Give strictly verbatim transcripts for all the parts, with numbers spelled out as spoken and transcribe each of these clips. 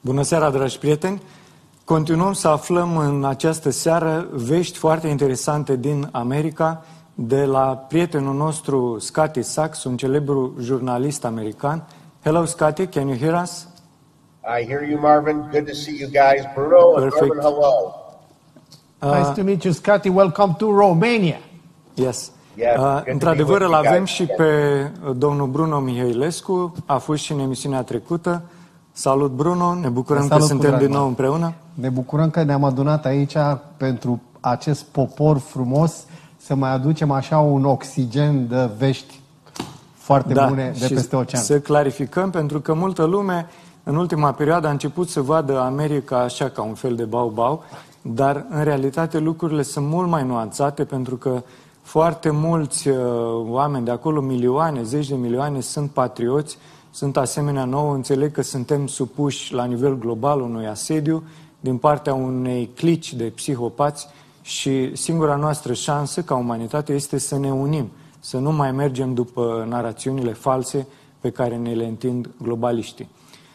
Bună seara, dragi prieteni! Continuăm să aflăm în această seară vești foarte interesante din America de la prietenul nostru Scottie Sachs, un celebru jurnalist american. Hello, Scottie, can you hear us? I hear you, Marvin. Good to see you guys. Bruno and Perfect. Marvin, hello. Uh, Nice to meet you, Scottie. Welcome to Romania. Yes. Yeah, Uh, good to într-adevăr, be îl with you avem guys. și pe domnul Bruno Mihailescu, a fost și în emisiunea trecută. Salut, Bruno, ne bucurăm Salut că cu suntem drag, din nou mă. împreună. Ne bucurăm că ne-am adunat aici pentru acest popor frumos să mai aducem așa un oxigen de vești foarte bune de și peste ocean. să clarificăm, pentru că multă lume în ultima perioadă a început să vadă America așa ca un fel de bau-bau, dar în realitate lucrurile sunt mult mai nuanțate, pentru că foarte mulți uh, oameni de acolo, milioane, zeci de milioane, sunt patrioți, sunt asemenea nouă, înțeleg că suntem supuși la nivel global unui asediu din partea unei clici de psihopați și singura noastră șansă ca umanitate este să ne unim, să nu mai mergem după narațiunile false pe care ne le întind globaliștii.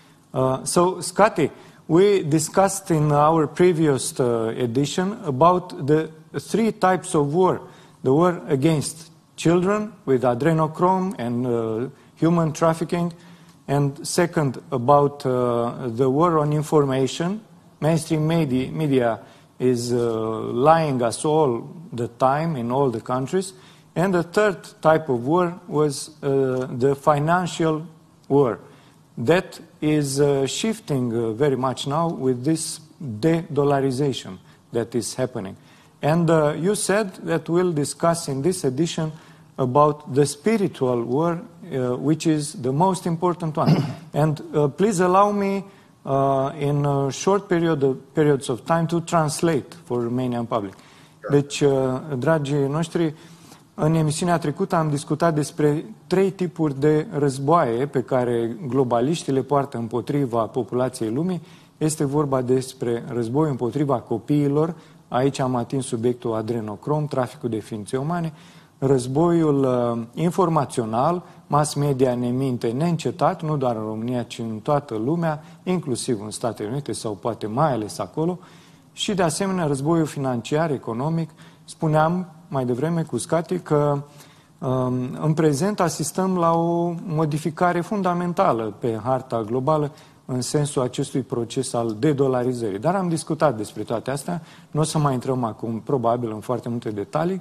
Uh, so, Scottie, we discussed in our previous uh, edition about the three types of war. The war against children with adrenochrome and uh, human trafficking, and second about uh, the war on information. Mainstream media, media is uh, lying us all the time in all the countries. And the third type of war was uh, the financial war. That is uh, shifting uh, very much now with this de-dollarization that is happening. And uh, you said that we'll discuss in this edition about the spiritual war, uh, which is the most important one. And uh, please allow me, uh, in a short period of, periods of time, to translate for Romanian public. Deci, uh, dragii noștri, în emisiunea trecută am discutat despre trei tipuri de războaie pe care globaliștii le poartă împotriva populației lumii. Este vorba despre război împotriva copiilor, aici am atins subiectul adrenocrom, traficul de ființe umane, războiul uh, informațional, mass media ne minte neîncetat, nu doar în România, ci în toată lumea, inclusiv în Statele Unite sau poate mai ales acolo, și de asemenea războiul financiar, economic. Spuneam mai devreme cu Scottie că um, în prezent asistăm la o modificare fundamentală pe harta globală în sensul acestui proces al dedolarizării. Dar am discutat despre toate astea, nu o să mai intrăm acum probabil în foarte multe detalii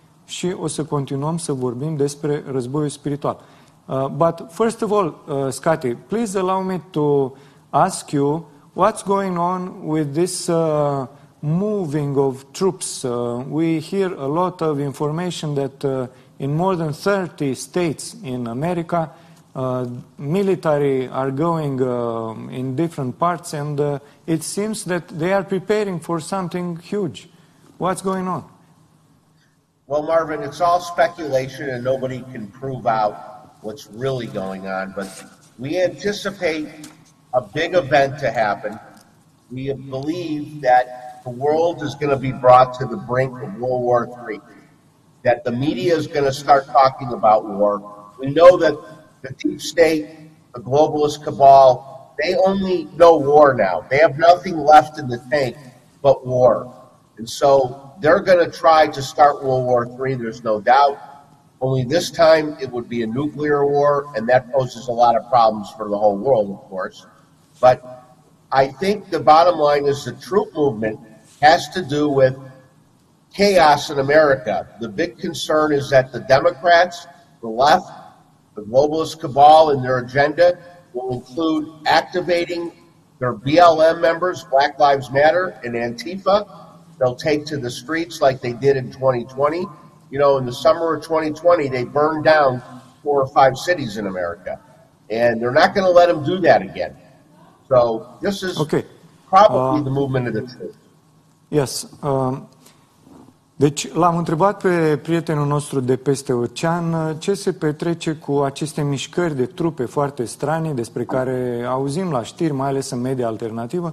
și o să continuăm să vorbim despre războiul spiritual. Uh, but first of all, uh, Scottie, please allow me to ask you what's going on with this uh, moving of troops. Uh, we hear a lot of information that uh, in more than thirty states in America, uh, military are going uh, in different parts, and uh, it seems that they are preparing for something huge. What's going on? Well, Marvin, it's all speculation and nobody can prove out what's really going on, but we anticipate a big event to happen. We believe that the world is going to be brought to the brink of World War Three, that the media is going to start talking about war. We know that the deep state, the globalist cabal, they only know war now. They have nothing left in the tank but war. And so they're going to try to start World War Three, there's no doubt. Only this time it would be a nuclear war, and that poses a lot of problems for the whole world, of course. But I think the bottom line is the troop movement has to do with chaos in America. The big concern is that the Democrats, the left, the globalist cabal and their agenda will include activating their B L M members, Black Lives Matter, and Antifa. They'll take to the streets like they did in twenty twenty. You know, in the summer of twenty twenty, they burned down four or five cities in America. And they're not going to let them do that again. So this is Okay. probably Uh, the movement of the truth. Yes. Uh, deci l-am întrebat pe prietenul nostru de peste ocean uh, ce se petrece cu aceste mișcări de trupe foarte strane despre care auzim la știri, mai ales în media alternativă,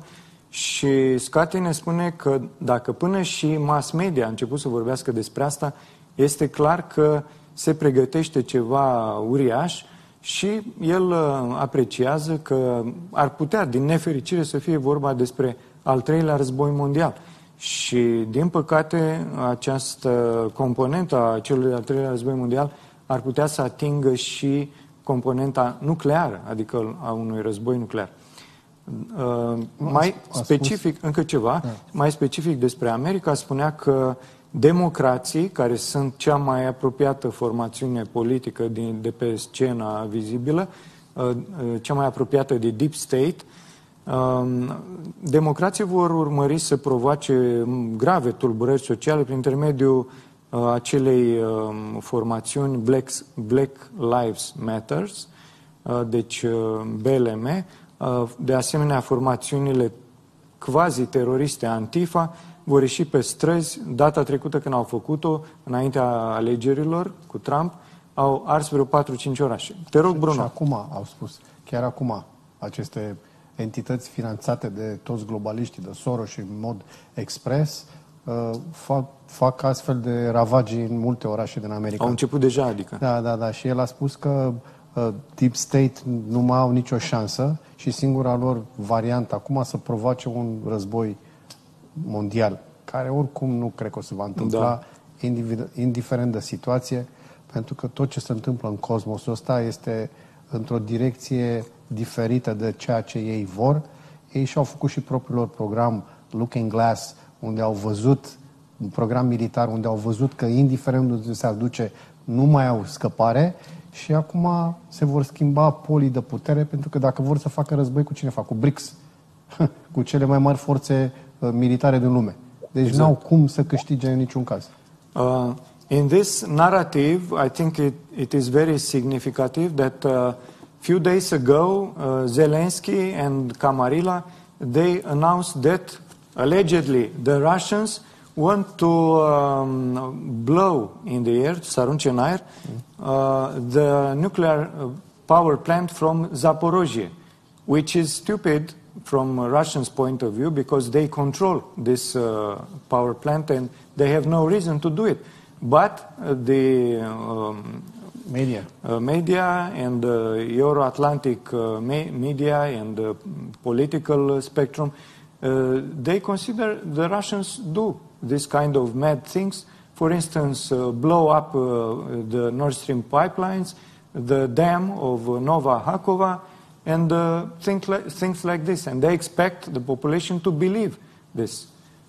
și Scottie ne spune că dacă până și mass media a început să vorbească despre asta, este clar că se pregătește ceva uriaș Și el apreciază că ar putea, din nefericire, să fie vorba despre al treilea război mondial. Și, din păcate, această componentă a celui de-al treilea război mondial ar putea să atingă și componenta nucleară, adică a unui război nuclear. Uh, mai specific, încă ceva, mai specific despre America, spunea că democrații, care sunt cea mai apropiată formațiune politică din, de pe scena vizibilă, uh, cea mai apropiată de Deep State, uh, democrații vor urmări să provoace grave tulburări sociale prin intermediul uh, acelei uh, formațiuni Black, Black Lives Matters, uh, deci uh, B L M. De asemenea, formațiunile quasi-teroriste Antifa vor ieși pe străzi. Data trecută, când au făcut-o, înaintea alegerilor cu Trump, au ars vreo patru-cinci orașe. Te rog, Bruno. Și acum au spus, chiar acum, aceste entități finanțate de toți globaliștii, de Soros și în mod expres, fac, fac astfel de ravagii în multe orașe din America. Au început deja, adică. Da, da, da. Și el a spus că Deep State nu mai au nicio șansă și singura lor variantă acum să provoace un război mondial, care oricum nu cred că o să va întâmpla, da. indiferent de situație, pentru că tot ce se întâmplă în cosmosul ăsta este într-o direcție diferită de ceea ce ei vor. Ei și-au făcut și propriul lor program Looking Glass, unde au văzut, un program militar, unde au văzut că indiferent unde se aduce, nu mai au scăpare. Și acum se vor schimba polii de putere, pentru că dacă vor să facă război, cu cine fac? Cu B R I C S. Cu cele mai mari forțe uh, militare din lume. Deci exact. N-au cum să câștige în niciun caz. Uh, in this narrative, I think it, it is very significant that uh, few days ago, uh, Zelensky and Kamarila, they announced that allegedly the Russians want to um, blow in the air, să arunce în aer, uh, the nuclear power plant from Zaporozhye, which is stupid from a Russian's point of view because they control this uh, power plant and they have no reason to do it. But uh, the um, media, uh, media and uh, Euro-Atlantic uh, me media and the political spectrum, uh, they consider the Russians do this kind of mad things. For instance, uh, blow up uh, the Nord Stream pipelines, the dam of uh, Nova Hakova, and uh, things, like, things like this. And they expect the population to believe this.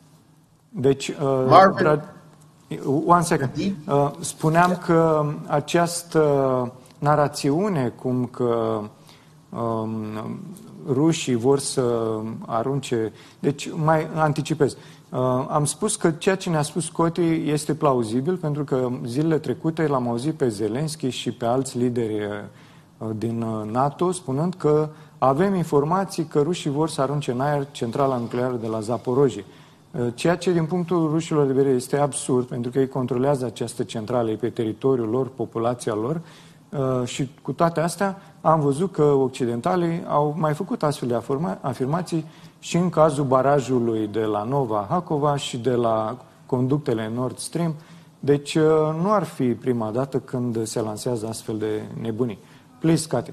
Deci, uh, Marvin, one second. Uh, spuneam că această narațiune, cum că um, rușii vor să arunce... Deci, mai anticipez. Uh, am spus că ceea ce ne-a spus Scotty este plauzibil, pentru că zilele trecute l-am auzit pe Zelensky și pe alți lideri uh, din uh, NATO spunând că avem informații că rușii vor să arunce în aer centrala nucleară de la Zaporozhye. Uh, ceea ce din punctul rușilor de vedere este absurd, pentru că ei controlează această centrală, e pe teritoriul lor, populația lor, uh, și cu toate astea am văzut că occidentalii au mai făcut astfel de afirmații și în cazul barajului de la Nova Hakova și de la conductele Nord Stream. Deci nu ar fi prima dată când se lansează astfel de nebunii. Please, Kati.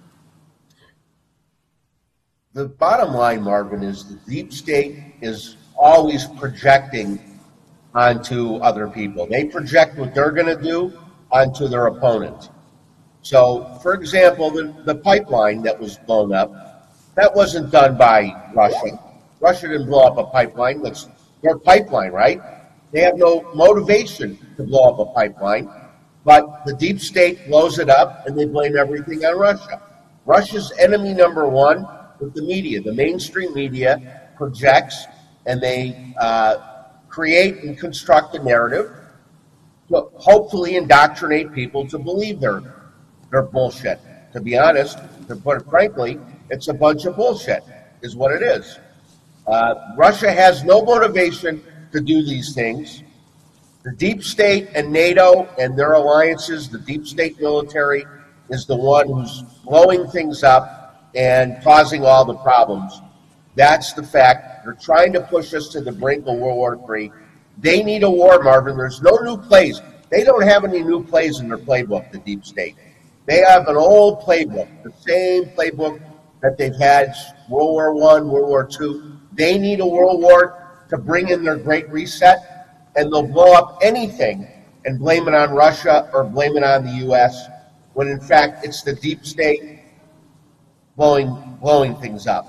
The bottom line, Marvin, is the deep state is always projecting onto other people. They project what they're going to do onto their opponents. So, for example, the, the pipeline that was blown up, that wasn't done by Russia. Russia didn't blow up a pipeline. That's their pipeline, right? They have no motivation to blow up a pipeline, but the deep state blows it up and they blame everything on Russia. Russia's enemy number one is the media. The mainstream media projects and they uh, create and construct a narrative to hopefully indoctrinate people to believe their, their bullshit. To be honest, to put it frankly, it's a bunch of bullshit, is what it is. Uh, Russia has no motivation to do these things. The deep state and NATO and their alliances, the deep state military, is the one who's blowing things up and causing all the problems. That's the fact. They're trying to push us to the brink of World War Three. They need a war, Marvin. There's no new plays. They don't have any new plays in their playbook, the deep state. They have an old playbook, the same playbook that they've had World War One, World War Two. They need a world war to bring in their great reset, and they'll blow up anything and blame it on Russia or blame it on the U S, when in fact it's the deep state blowing, blowing things up.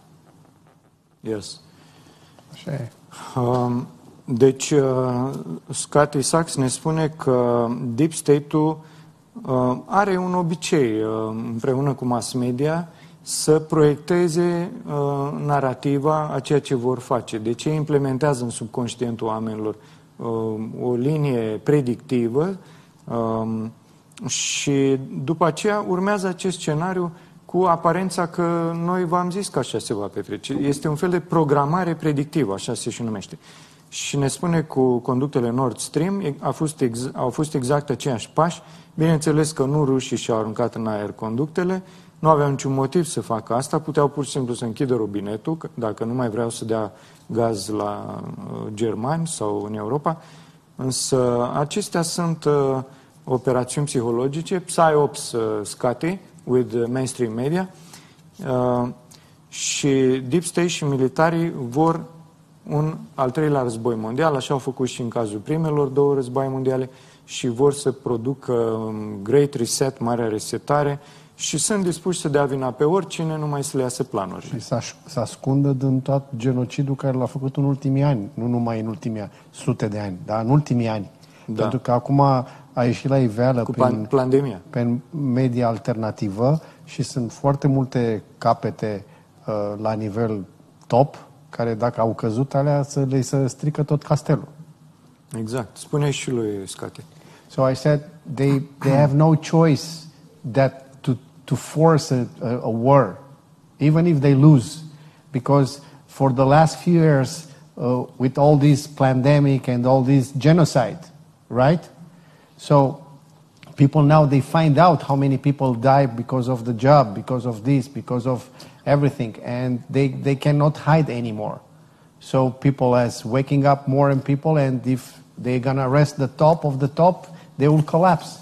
Yes. Așa e. Um, deci, uh, Scotty Sachs ne spune că Deep State-ul uh, are un obicei, uh, împreună cu mass media, să proiecteze uh, narativa a ceea ce vor face. Deci ei implementează în subconștientul oamenilor uh, o linie predictivă uh, și după aceea urmează acest scenariu cu aparența că noi v-am zis că așa se va petrece. Este un fel de programare predictivă, așa se și numește. Și ne spune cu conductele Nord Stream, a fost ex, au fost exact aceiași pași. Bineînțeles că nu rușii și-au aruncat în aer conductele, nu aveau niciun motiv să facă asta, puteau pur și simplu să închidă robinetul, dacă nu mai vreau să dea gaz la uh, germani sau în Europa. Însă acestea sunt uh, operațiuni psihologice, PsyOps uh, Scotty, with the mainstream media, uh, și Deep State și militarii vor un al treilea război mondial, așa au făcut și în cazul primelor două războaie mondiale, și vor să producă um, Great Reset, marea resetare, și sunt dispuși să dea vina pe oricine, numai să le iasă planuri. Și să să ascundă din tot genocidul care l-a făcut în ultimii ani, nu numai în ultimii ani, sute de ani, dar în ultimii ani. Da. Pentru că acum a ieșit la iveală cu prin, pandemia. prin media alternativă și sunt foarte multe capete uh, la nivel top, care dacă au căzut alea, să le să strică tot castelul. Exact. Spune și lui Scate. So I said they they have no choice that to to force a, a, a war, even if they lose, because for the last few years uh, with all this pandemic and all this genocide, right? So people now they find out how many people die because of the job, because of this, because of everything, and they they cannot hide anymore. So people as waking up more and people, and if they're gonna arrest the top of the top, they will collapse.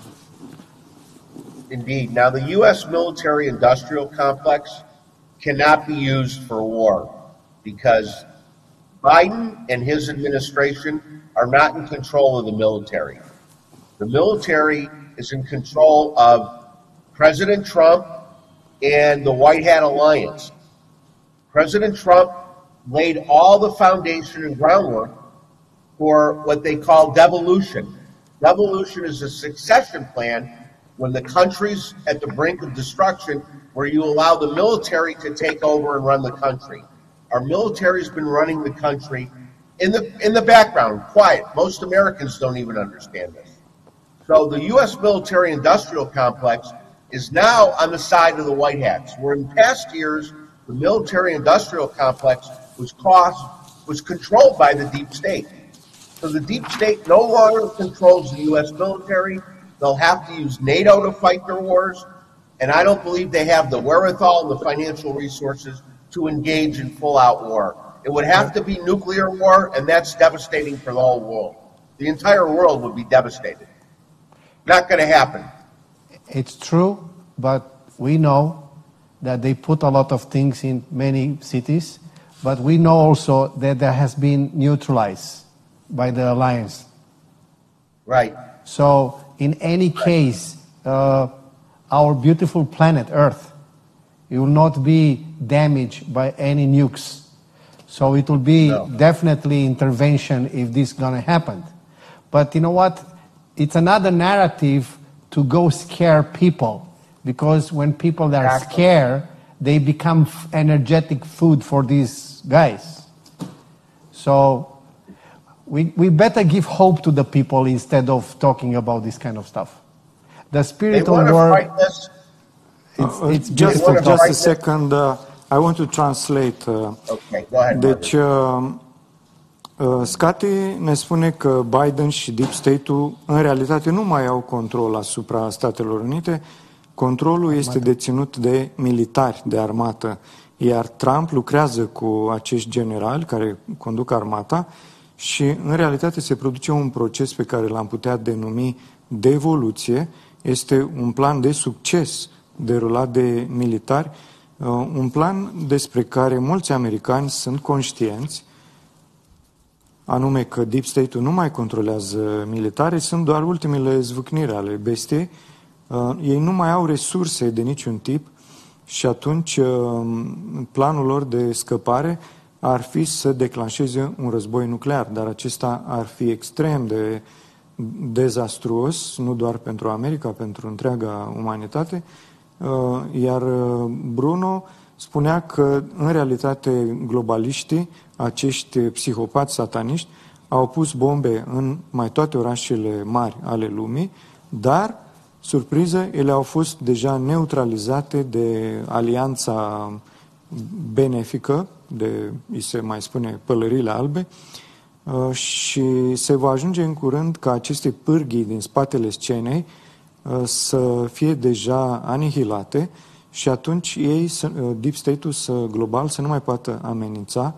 Indeed. Now, the U S military-industrial complex cannot be used for war because Biden and his administration are not in control of the military. The military is in control of President Trump and the White Hat Alliance. President Trump laid all the foundation and groundwork for what they call devolution. Devolution is a succession plan when the country's at the brink of destruction, where you allow the military to take over and run the country. Our military's been running the country in the in the background, quiet. Most Americans don't even understand this. So the U S military-industrial complex is now on the side of the White Hats, where in past years, the military-industrial complex was cost, was controlled by the deep state. So the deep state no longer controls the U S military. They'll have to use NATO to fight their wars, and I don't believe they have the wherewithal and the financial resources to engage in full-out war. It would have to be nuclear war, and that's devastating for the whole world. The entire world would be devastated. Not going to happen. It's true, but we know that they put a lot of things in many cities, but we know also that there has been neutralized by the alliance. Right. So in any case, uh, our beautiful planet Earth, it will not be damaged by any nukes. So it will be no. definitely intervention if this is going to happen. But you know what? It's another narrative to go scare people, because when people are exactly. scared, they become f- energetic food for these guys. So we we better give hope to the people instead of talking about this kind of stuff. The spiritual world. It's, it's just uh, just a second. Uh, I want to translate. Uh, okay, go ahead. Deci, uh, uh, Scotty ne spune că Biden și Deep State-ul în realitate nu mai au control asupra Statelor Unite. Controlul este deținut de militari, de armată. Iar Trump lucrează cu acești generali care conduc armata și în realitate se produce un proces pe care l-am putea denumi devoluție, este un plan de succes derulat de militari, un plan despre care mulți americani sunt conștienți, anume că Deep State-ul nu mai controlează militari, sunt doar ultimele zvâcniri ale bestiei. Ei nu mai au resurse de niciun tip și atunci planul lor de scăpare ar fi să declanșeze un război nuclear, dar acesta ar fi extrem de dezastruos, nu doar pentru America, pentru întreaga umanitate. Iar Bruno spunea că, în realitate, globaliștii, acești psihopați sataniști, au pus bombe în mai toate orașele mari ale lumii, dar, surpriză, ele au fost deja neutralizate de alianța benefică, de, îi se mai spune, pălările albe, și se va ajunge în curând ca aceste pârghii din spatele scenei să fie deja anihilate și atunci ei, Deep State-ul să, global, să nu mai poată amenința.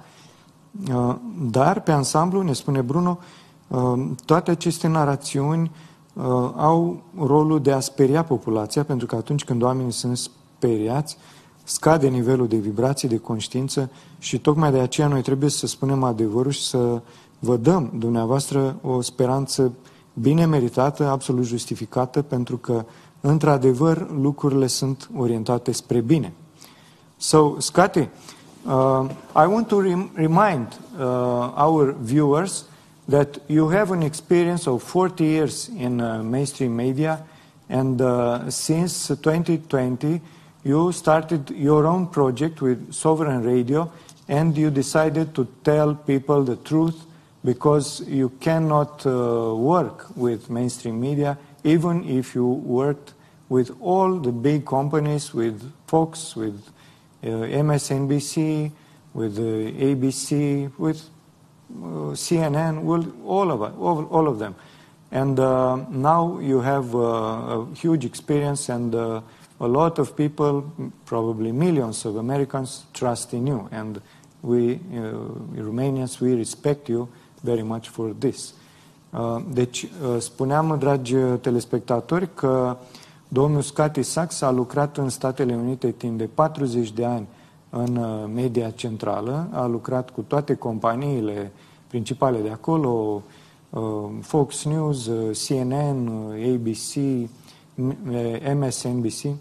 Dar, pe ansamblu, ne spune Bruno, toate aceste narațiuni au rolul de a speria populația, pentru că atunci când oamenii sunt speriați, scade nivelul de vibrație, de conștiință și tocmai de aceea noi trebuie să spunem adevărul și să vă dăm dumneavoastră o speranță bine meritată, absolut justificată, pentru că, într-adevăr, lucrurile sunt orientate spre bine. So, Scotty, uh, I want to rem remind uh, our viewers that you have an experience of forty years in uh, mainstream media, and uh, since twenty twenty, you started your own project with Sovereign Radio, and you decided to tell people the truth, because you cannot uh, work with mainstream media, even if you worked with all the big companies, with Fox, with uh, M S N B C, with uh, A B C, with uh, C N N, well, all of it, all, all of them. And uh, now you have uh, a huge experience, and uh, a lot of people, probably millions of Americans, trust in you. And we, uh, Romanians, we respect you very much for this. Deci, spuneam, dragi telespectatori, că domnul Scotty Sachs a lucrat în Statele Unite timp de patruzeci de ani în media centrală, a lucrat cu toate companiile principale de acolo, Fox News, C N N, A B C, M S N B C,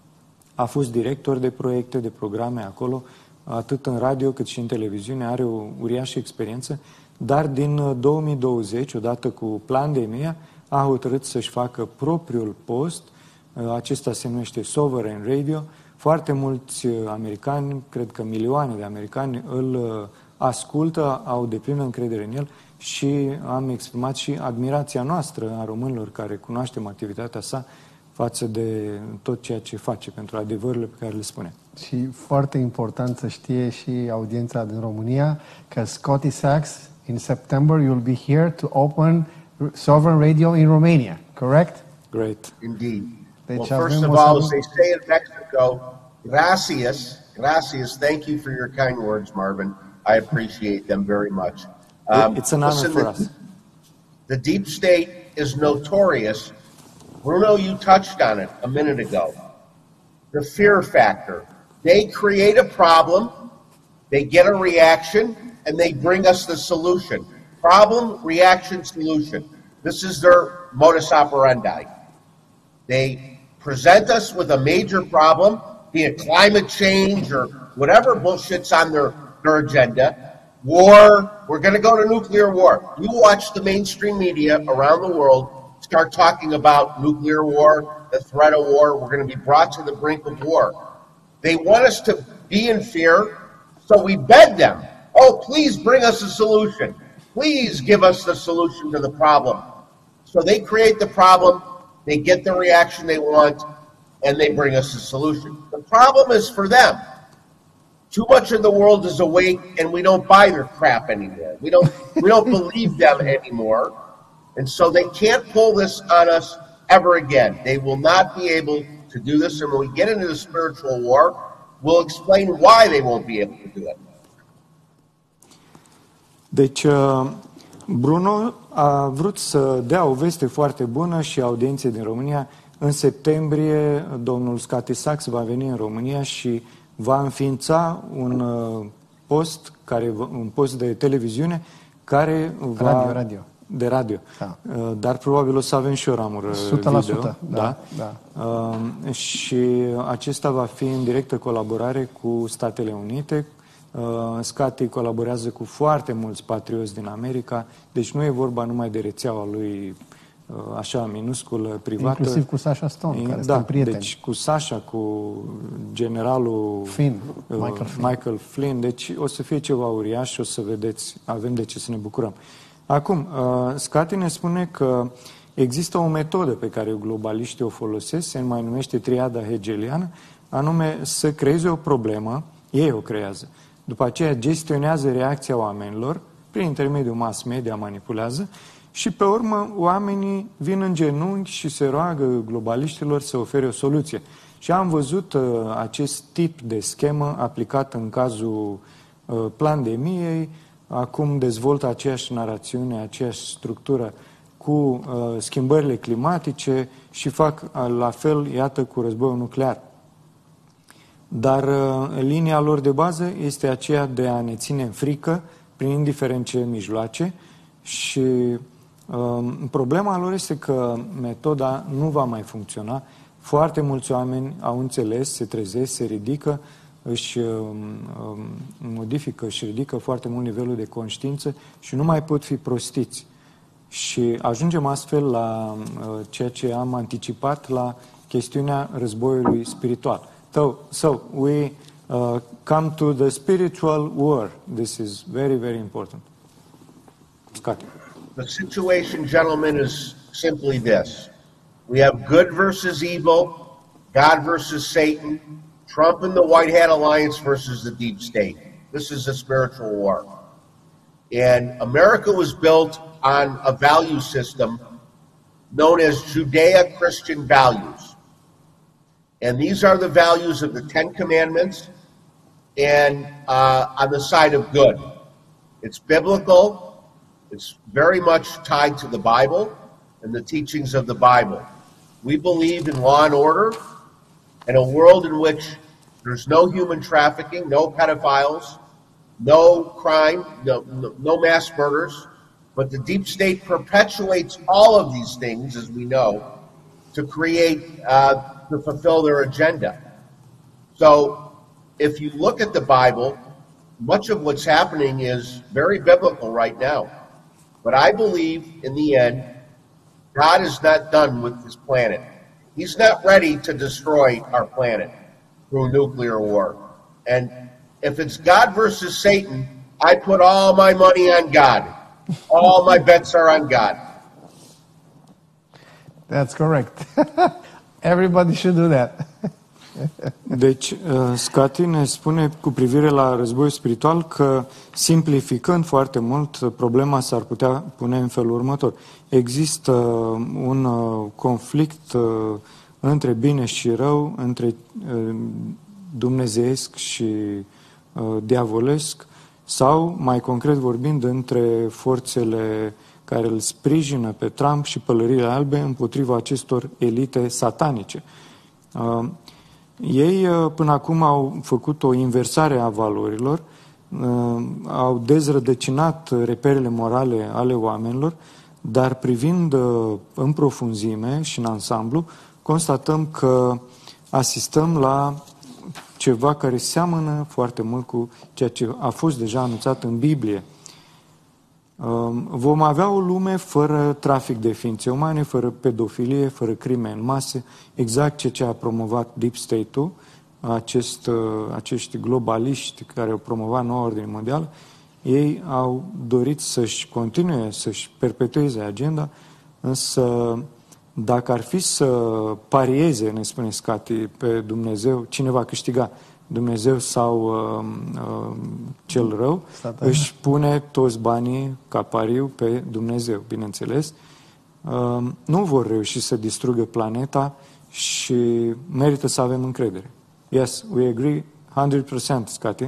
a fost director de proiecte, de programe acolo, atât în radio cât și în televiziune, are o uriașă experiență. Dar din două mii douăzeci, odată cu pandemia, a hotărât să-și facă propriul post. Acesta se numește Sovereign Radio. Foarte mulți americani, cred că milioane de americani, îl ascultă, au deplină încredere în el și am exprimat și admirația noastră a românilor care cunoaștem activitatea sa față de tot ceea ce face, pentru adevărurile pe care le spune. Și foarte important să știe și audiența din România că Scotty Sachs, in September, you'll be here to open Sovereign Radio in Romania, correct? Great. Indeed. Deci well, first of all, as they say in Mexico, gracias, gracias, thank you for your kind words, Marvin. I appreciate them very much. Um, it's an honor listen, for the, us. The deep state is notorious. Bruno, you touched on it a minute ago. The fear factor. They create a problem, they get a reaction, and they bring us the solution. Problem, reaction, solution. This is their modus operandi. They present us with a major problem, be it climate change or whatever bullshit's on their, their agenda. War, we're going to go to nuclear war. You watch the mainstream media around the world start talking about nuclear war, the threat of war. We're going to be brought to the brink of war. They want us to be in fear, so we beg them. Oh, please bring us a solution. Please give us the solution to the problem. So they create the problem, they get the reaction they want, and they bring us a solution. The problem is for them. Too much of the world is awake, and we don't buy their crap anymore. We don't, we don't believe them anymore. And so they can't pull this on us ever again. They will not be able to do this. And when we get into the spiritual war, we'll explain why they won't be able to do it. Deci, Bruno a vrut să dea o veste foarte bună și audienței din România În septembrie, domnul Scotty Sachs va veni în România și va înființa un uh, post, care, un post de televiziune care va... Radio, radio. De radio. Da. Uh, dar probabil o să avem și o ramură o sută la sută, video. da, da. Uh, și acesta va fi în directă colaborare cu Statele Unite. Uh, Scotty colaborează cu foarte mulți patrioți din America, deci nu e vorba numai de rețeaua lui uh, așa minusculă, privată. Inclusiv cu Sasha Stone, care da, sunt prieteni. Deci cu Sasha, cu generalul Flynn, uh, Michael Flynn. Michael Flynn. Deci o să fie ceva uriaș și o să vedeți, avem de ce să ne bucurăm. Acum, uh, Scotty ne spune că există o metodă pe care globaliștii o folosesc, se mai numește triada hegeliană, anume să creeze o problemă, ei o creează. După aceea gestionează reacția oamenilor, prin intermediul mass media manipulează și pe urmă oamenii vin în genunchi și se roagă globaliștilor să ofere o soluție. Și am văzut uh, acest tip de schemă aplicat în cazul uh, pandemiei, acum dezvoltă aceeași narațiune, aceeași structură cu uh, schimbările climatice și fac uh, la fel, iată, cu războiul nuclear. Dar uh, linia lor de bază este aceea de a ne ține în frică prin indiferent ce mijloace și uh, problema lor este că metoda nu va mai funcționa. Foarte mulți oameni au înțeles, se trezesc, se ridică, își uh, modifică, își ridică foarte mult nivelul de conștiință și nu mai pot fi prostiți. Și ajungem astfel la uh, ceea ce am anticipat, la chestiunea războiului spiritual. So, so we uh, come to the spiritual war. This is very, very important. Scotty. The situation, gentlemen, is simply this. We have good versus evil, God versus Satan, Trump and the White Hat Alliance versus the deep state. This is a spiritual war. And America was built on a value system known as Judeo-Christian values. And these are the values of the Ten Commandments and uh, on the side of good. It's biblical. It's very much tied to the Bible and the teachings of the Bible. We believe in law and order and a world in which there's no human trafficking, no pedophiles, no crime, no, no, no mass murders. But the deep state perpetuates all of these things, as we know, to create, uh, to fulfill their agenda. So if you look at the Bible, much of what's happening is very biblical right now. But I believe, in the end, God is not done with this planet. He's not ready to destroy our planet through nuclear war. And if it's God versus Satan, I put all my money on God. All my bets are on God. That's correct. Everybody should do that. Deci, uh, Scotty ne spune cu privire la războiul spiritual că, simplificând foarte mult, problema s-ar putea pune în felul următor. Există un uh, conflict uh, între bine și rău, între uh, dumnezeiesc și uh, diavolesc, sau, mai concret vorbind, între forțele care îl sprijină pe Trump și pălăriile albe împotriva acestor elite satanice. Uh, Ei până acum au făcut o inversare a valorilor, au dezrădăcinat reperele morale ale oamenilor, dar privind în profunzime și în ansamblu, constatăm că asistăm la ceva care seamănă foarte mult cu ceea ce a fost deja anunțat în Biblie. Vom avea o lume fără trafic de ființe umane, fără pedofilie, fără crime în masă, exact ceea ce a promovat Deep State-ul, acest, acești globaliști care au promovat noua ordine mondială. Ei au dorit să-și continue, să-și perpetueze agenda, însă dacă ar fi să parieze, ne spune Scotty, pe Dumnezeu, cine va câștiga? Dumnezeu sau uh, uh, cel rău, Satan își pune toți banii ca pariu pe Dumnezeu, bineînțeles. Uh, nu vor reuși să distrugă planeta și merită să avem încredere. Yes, we agree one hundred percent, Scotty.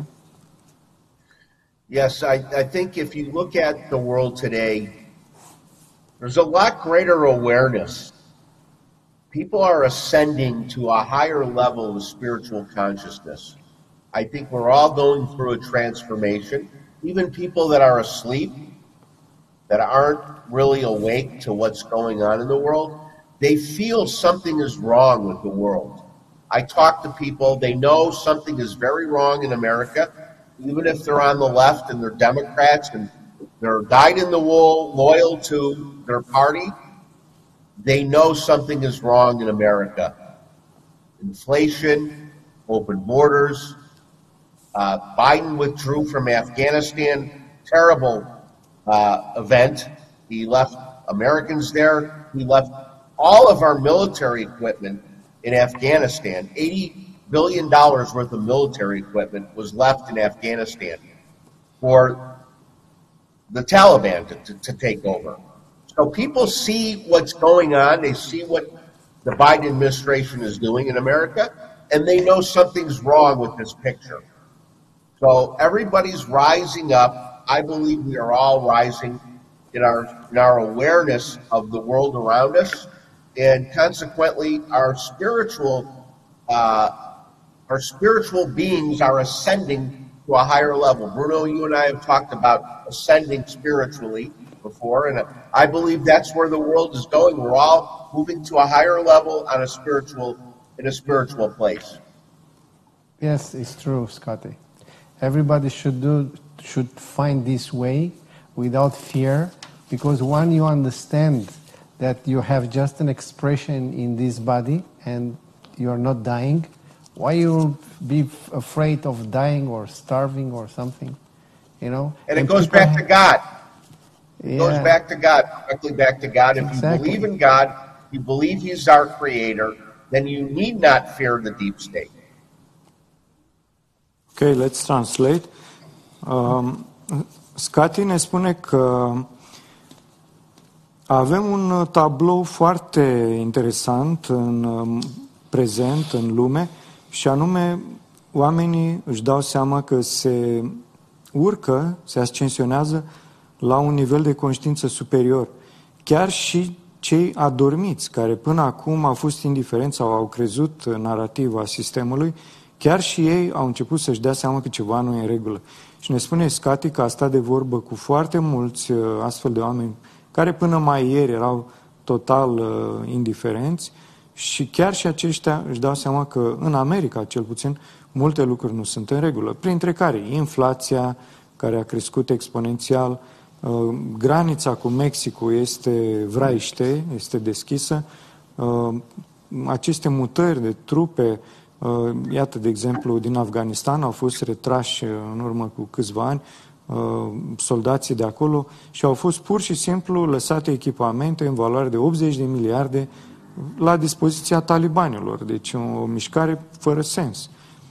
Yes, I, I think if you look at the world today, there's a lot greater awareness. people are ascending to a higher level of spiritual consciousness. I think we're all going through a transformation. Even people that are asleep, that aren't really awake to what's going on in the world, they feel something is wrong with the world. I talk to people, they know something is very wrong in America, even if they're on the left and they're Democrats and they're dyed-in-the-wool, loyal to their party, they know something is wrong in America. Inflation, open borders, uh, Biden withdrew from Afghanistan, terrible uh, event. He left Americans there. He left all of our military equipment in Afghanistan. eighty billion dollars worth of military equipment was left in Afghanistan for the Taliban to, to, to take over. So people see what's going on. They see what the Biden administration is doing in America, and they know something's wrong with this picture. So everybody's rising up. I believe we are all rising in our in our awareness of the world around us, and consequently, our spiritual uh, our spiritual beings are ascending to a higher level. Bruno, you and I have talked about ascending spiritually before, and I believe that's where the world is going. We're all moving to a higher level on a spiritual in a spiritual place. Yes, it's true, Scotty. Everybody should do should find this way without fear, because when you understand that you have just an expression in this body and you are not dying, why you be afraid of dying or starving or something, you know? And, and it goes back have, to God. It yeah. goes back to God, directly back to God. If Exactly. you believe in God, you believe He's our Creator, then you need not fear the deep state. Okay, let's translate. Um, Scotty ne spune că avem un tablou foarte interesant în prezent, în lume, și anume oamenii își dau seama că se urcă, se ascensionează la un nivel de conștiință superior. Chiar și cei adormiți, care până acum au fost indiferenți sau au crezut în narativa sistemului, chiar și ei au început să-și dea seama că ceva nu e în regulă. Și ne spune Scotty că a stat de vorbă cu foarte mulți astfel de oameni care până mai ieri erau total uh, indiferenți, și chiar și aceștia își dau seama că în America, cel puțin, multe lucruri nu sunt în regulă. Printre care inflația, care a crescut exponențial, uh, granița cu Mexicul este vraiște, este deschisă, uh, aceste mutări de trupe, uh, iată, de exemplu, din Afganistan au fost retrași în urmă cu câțiva ani, soldații de acolo, și au fost pur și simplu lăsate echipamente în valoare de optzeci de miliarde la dispoziția talibanilor. Deci o, o mișcare fără sens.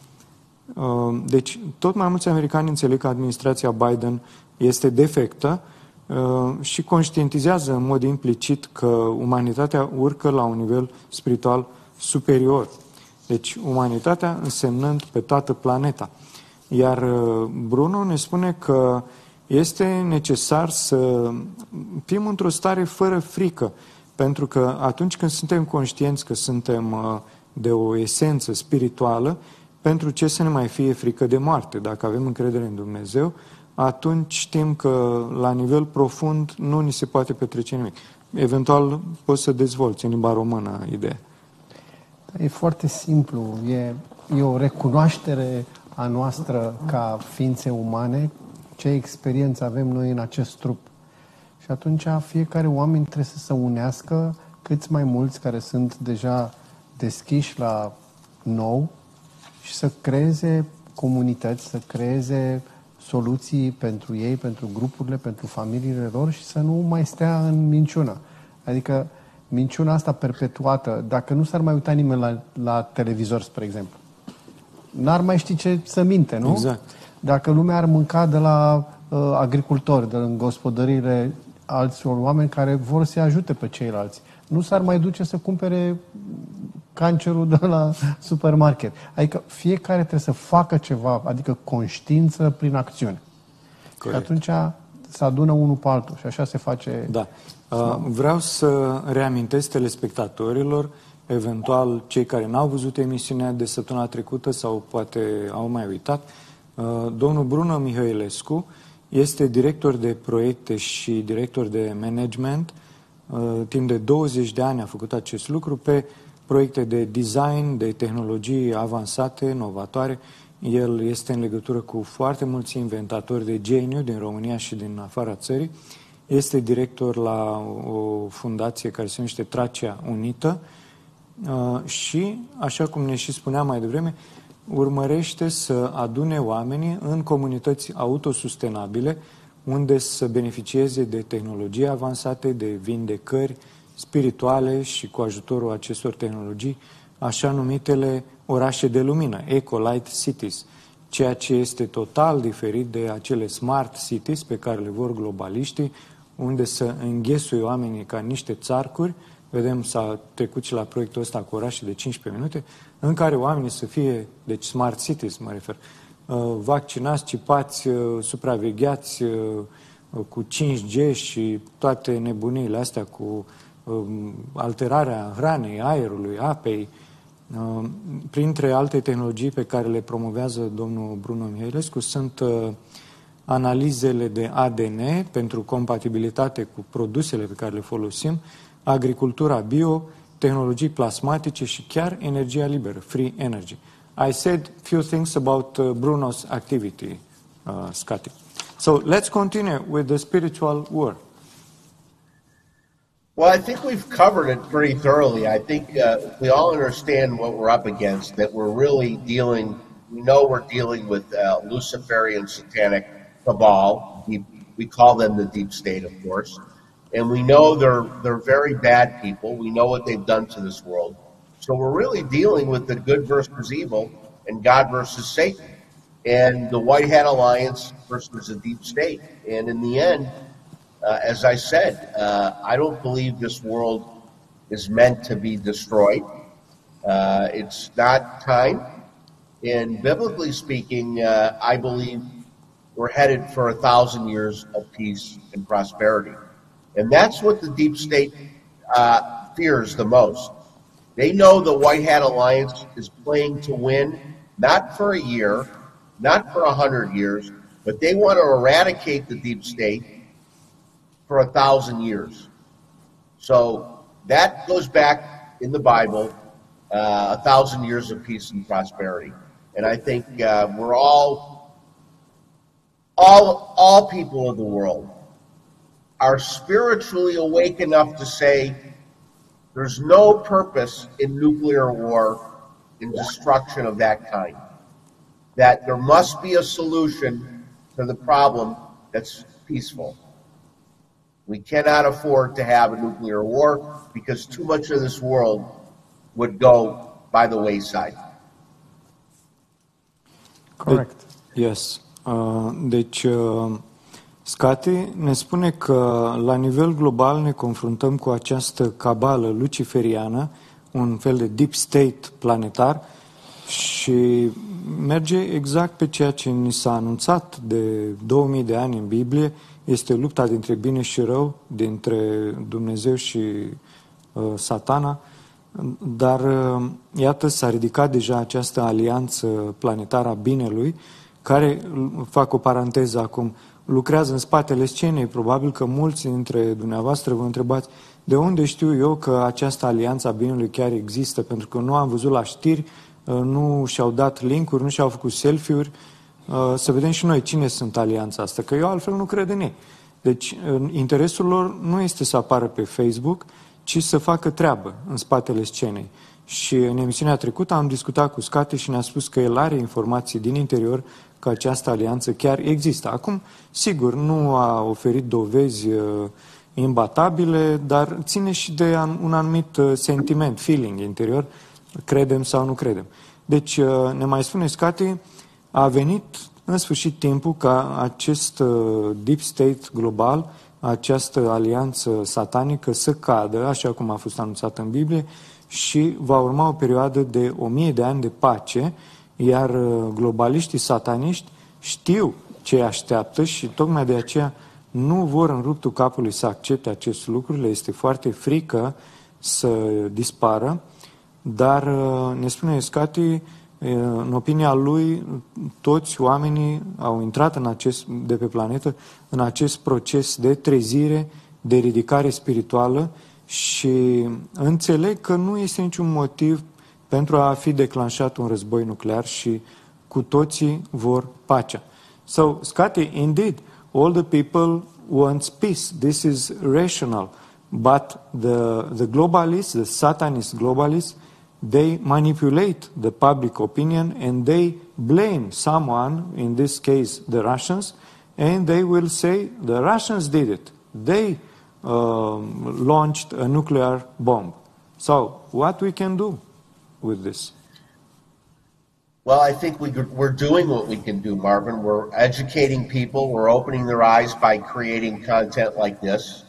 Deci tot mai mulți americani înțeleg că administrația Biden este defectă și conștientizează în mod implicit că umanitatea urcă la un nivel spiritual superior. Deci umanitatea însemnând pe toată planeta. Iar Bruno ne spune că este necesar să fim într-o stare fără frică, pentru că atunci când suntem conștienți că suntem de o esență spirituală, pentru ce să ne mai fie frică de moarte? Dacă avem încredere în Dumnezeu, atunci știm că la nivel profund nu ni se poate petrece nimic. Eventual poți să dezvolți în limba română ideea. E foarte simplu. E, e o recunoaștere a noastră ca ființe umane, ce experiență avem noi în acest trup. Și atunci fiecare oameni trebuie să se unească, câți mai mulți care sunt deja deschiși la nou, și să creeze comunități, să creeze soluții pentru ei, pentru grupurile, pentru familiile lor, și să nu mai stea în minciună. Adică minciuna asta perpetuată, dacă nu s-ar mai uita nimeni la, la televizor, spre exemplu, n-ar mai ști ce să minte, nu? Exact. Dacă lumea ar mânca de la uh, agricultori, de în gospodăriile alților oameni care vor să ajute pe ceilalți, nu s-ar mai duce să cumpere cancerul de la supermarket. Adică fiecare trebuie să facă ceva, adică conștiință prin acțiune. Corect. Și atunci se adună unul pe altul și așa se face. Da. Uh, vreau să reamintesc telespectatorilor eventual cei care n-au văzut emisiunea de săptămâna trecută sau poate au mai uitat. Domnul Bruno Mihailescu este director de proiecte și director de management. Timp de douăzeci de ani a făcut acest lucru pe proiecte de design, de tehnologii avansate, inovatoare. El este în legătură cu foarte mulți inventatori de geniu din România și din afara țării. Este director la o fundație care se numește Tracia Unită și, așa cum ne și spunea mai devreme, urmărește să adune oamenii în comunități autosustenabile, unde să beneficieze de tehnologii avansate, de vindecări spirituale și cu ajutorul acestor tehnologii, așa numitele orașe de lumină, Eco-Light Cities, ceea ce este total diferit de acele smart cities pe care le vor globaliștii, unde să înghesuie oamenii ca niște țarcuri. Vedem, s-a trecut și la proiectul ăsta cu orașe de cincisprezece minute, în care oamenii să fie, deci smart cities mă refer, vaccinați, cipați, supravegheați cu cinci G și toate nebuniile astea cu alterarea hranei, aerului, apei, printre alte tehnologii pe care le promovează domnul Bruno Mihailescu sunt analizele de A D N pentru compatibilitate cu produsele pe care le folosim, agricultura bio, tehnologii plasmatice și chiar energia liberă, free energy. I said few things about uh, Bruno's activity, uh, Scotty. So let's continue with the spiritual war. Well, I think we've covered it pretty thoroughly. I think uh, we all understand what we're up against, that we're really dealing, we know we're dealing with uh, Luciferian satanic cabal. We, we call them the deep state, of course. And we know they're, they're very bad people. We know what they've done to this world. So we're really dealing with the good versus evil and God versus Satan and the White Hat Alliance versus the deep state. And in the end, uh, as I said, uh, I don't believe this world is meant to be destroyed. Uh, it's not time. And biblically speaking, uh, I believe we're headed for a thousand years of peace and prosperity. And that's what the deep state uh, fears the most. They know the White Hat Alliance is playing to win, not for a year, not for a hundred years, but they want to eradicate the deep state for a thousand years. So that goes back in the Bible, uh, a thousand years of peace and prosperity. And I think uh, we're all, all, all people of the world are spiritually awake enough to say there's no purpose in nuclear war and destruction of that kind. That there must be a solution to the problem that's peaceful. We cannot afford to have a nuclear war because too much of this world would go by the wayside. Correct. Yes. Uh, deci, uh, Scotty ne spune că la nivel global ne confruntăm cu această cabală luciferiană, un fel de deep state planetar, și merge exact pe ceea ce ni s-a anunțat de două mii de ani în Biblie. Este lupta dintre bine și rău, dintre Dumnezeu și uh, Satana, dar uh, iată s-a ridicat deja această alianță planetară a binelui, care, fac o paranteză acum, lucrează în spatele scenei. Probabil că mulți dintre dumneavoastră vă întrebați de unde știu eu că această alianță a binelui chiar există, pentru că nu am văzut la știri, nu și-au dat link-uri, nu și-au făcut selfie-uri, să vedem și noi cine sunt alianța asta, că eu altfel nu cred în ei. Deci interesul lor nu este să apară pe Facebook, ci să facă treabă în spatele scenei. Și în emisiunea trecută am discutat cu Scate și ne-a spus că el are informații din interior că această alianță chiar există. Acum, sigur, nu a oferit dovezi uh, imbatabile, dar ține și de un anumit uh, sentiment, feeling interior, credem sau nu credem. Deci, uh, ne mai spune Scate, a venit în sfârșit timpul ca acest uh, deep state global, această alianță satanică să cadă, așa cum a fost anunțat în Biblie, și va urma o perioadă de o mie de ani de pace, iar globaliștii sataniști știu ce așteaptă și tocmai de aceea nu vor în ruptul capului să accepte acest lucru, le este foarte frică să dispară dar ne spune Scati, în opinia lui, toți oamenii au intrat în acest, de pe planetă în acest proces de trezire, de ridicare spirituală și înțeleg că nu este niciun motiv pentru a fi declanșat un război nuclear și cu toții vor pacea. So, Scotty, indeed, all the people want peace. This is rational. But the, the globalists, the Satanist globalists, they manipulate the public opinion and they blame someone, in this case the Russians, and they will say the Russians did it. They uh, launched a nuclear bomb. So, what we can do with this? Well, I think we, we're doing what we can do, Marvin. We're educating people. We're opening their eyes by creating content like this.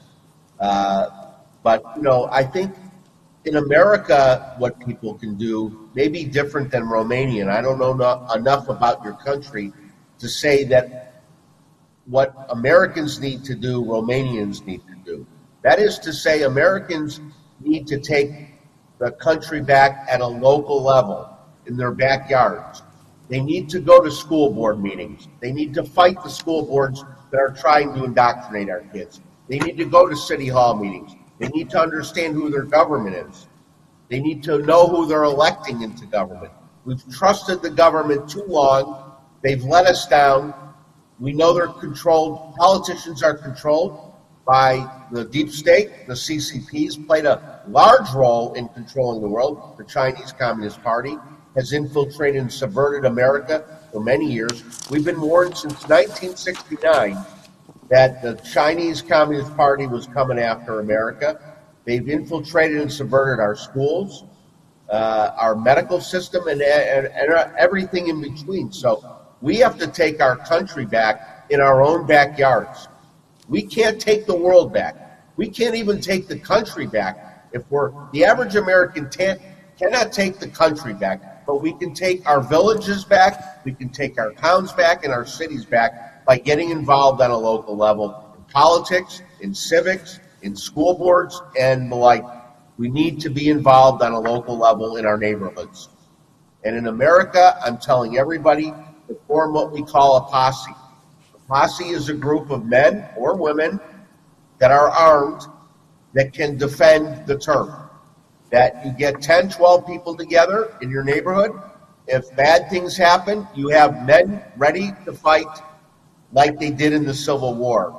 Uh, but, you know, I think in America, what people can do may be different than Romania. And I don't know no, enough about your country to say that what Americans need to do, Romanians need to do. That is to say, Americans need to take the country back at a local level, in their backyards. They need to go to school board meetings. They need to fight the school boards that are trying to indoctrinate our kids. They need to go to city hall meetings. They need to understand who their government is. They need to know who they're electing into government. We've trusted the government too long. They've let us down. We know they're controlled. Politicians are controlled by the deep state. The C C Ps played a large role in controlling the world. The Chinese Communist Party has infiltrated and subverted America for many years. We've been warned since nineteen sixty-nine that the Chinese Communist Party was coming after America. They've infiltrated and subverted our schools, uh, our medical system, and, and, and everything in between. So we have to take our country back in our own backyards. We can't take the world back. We can't even take the country back. If we're the average American can't, cannot take the country back, but we can take our villages back, we can take our towns back and our cities back by getting involved on a local level in politics, in civics, in school boards, and the like. We need to be involved on a local level in our neighborhoods. And in America, I'm telling everybody to form what we call a posse. A posse is a group of men or women that are armed that can defend the turf. That you get ten, twelve people together in your neighborhood. If bad things happen, you have men ready to fight like they did in the Civil War.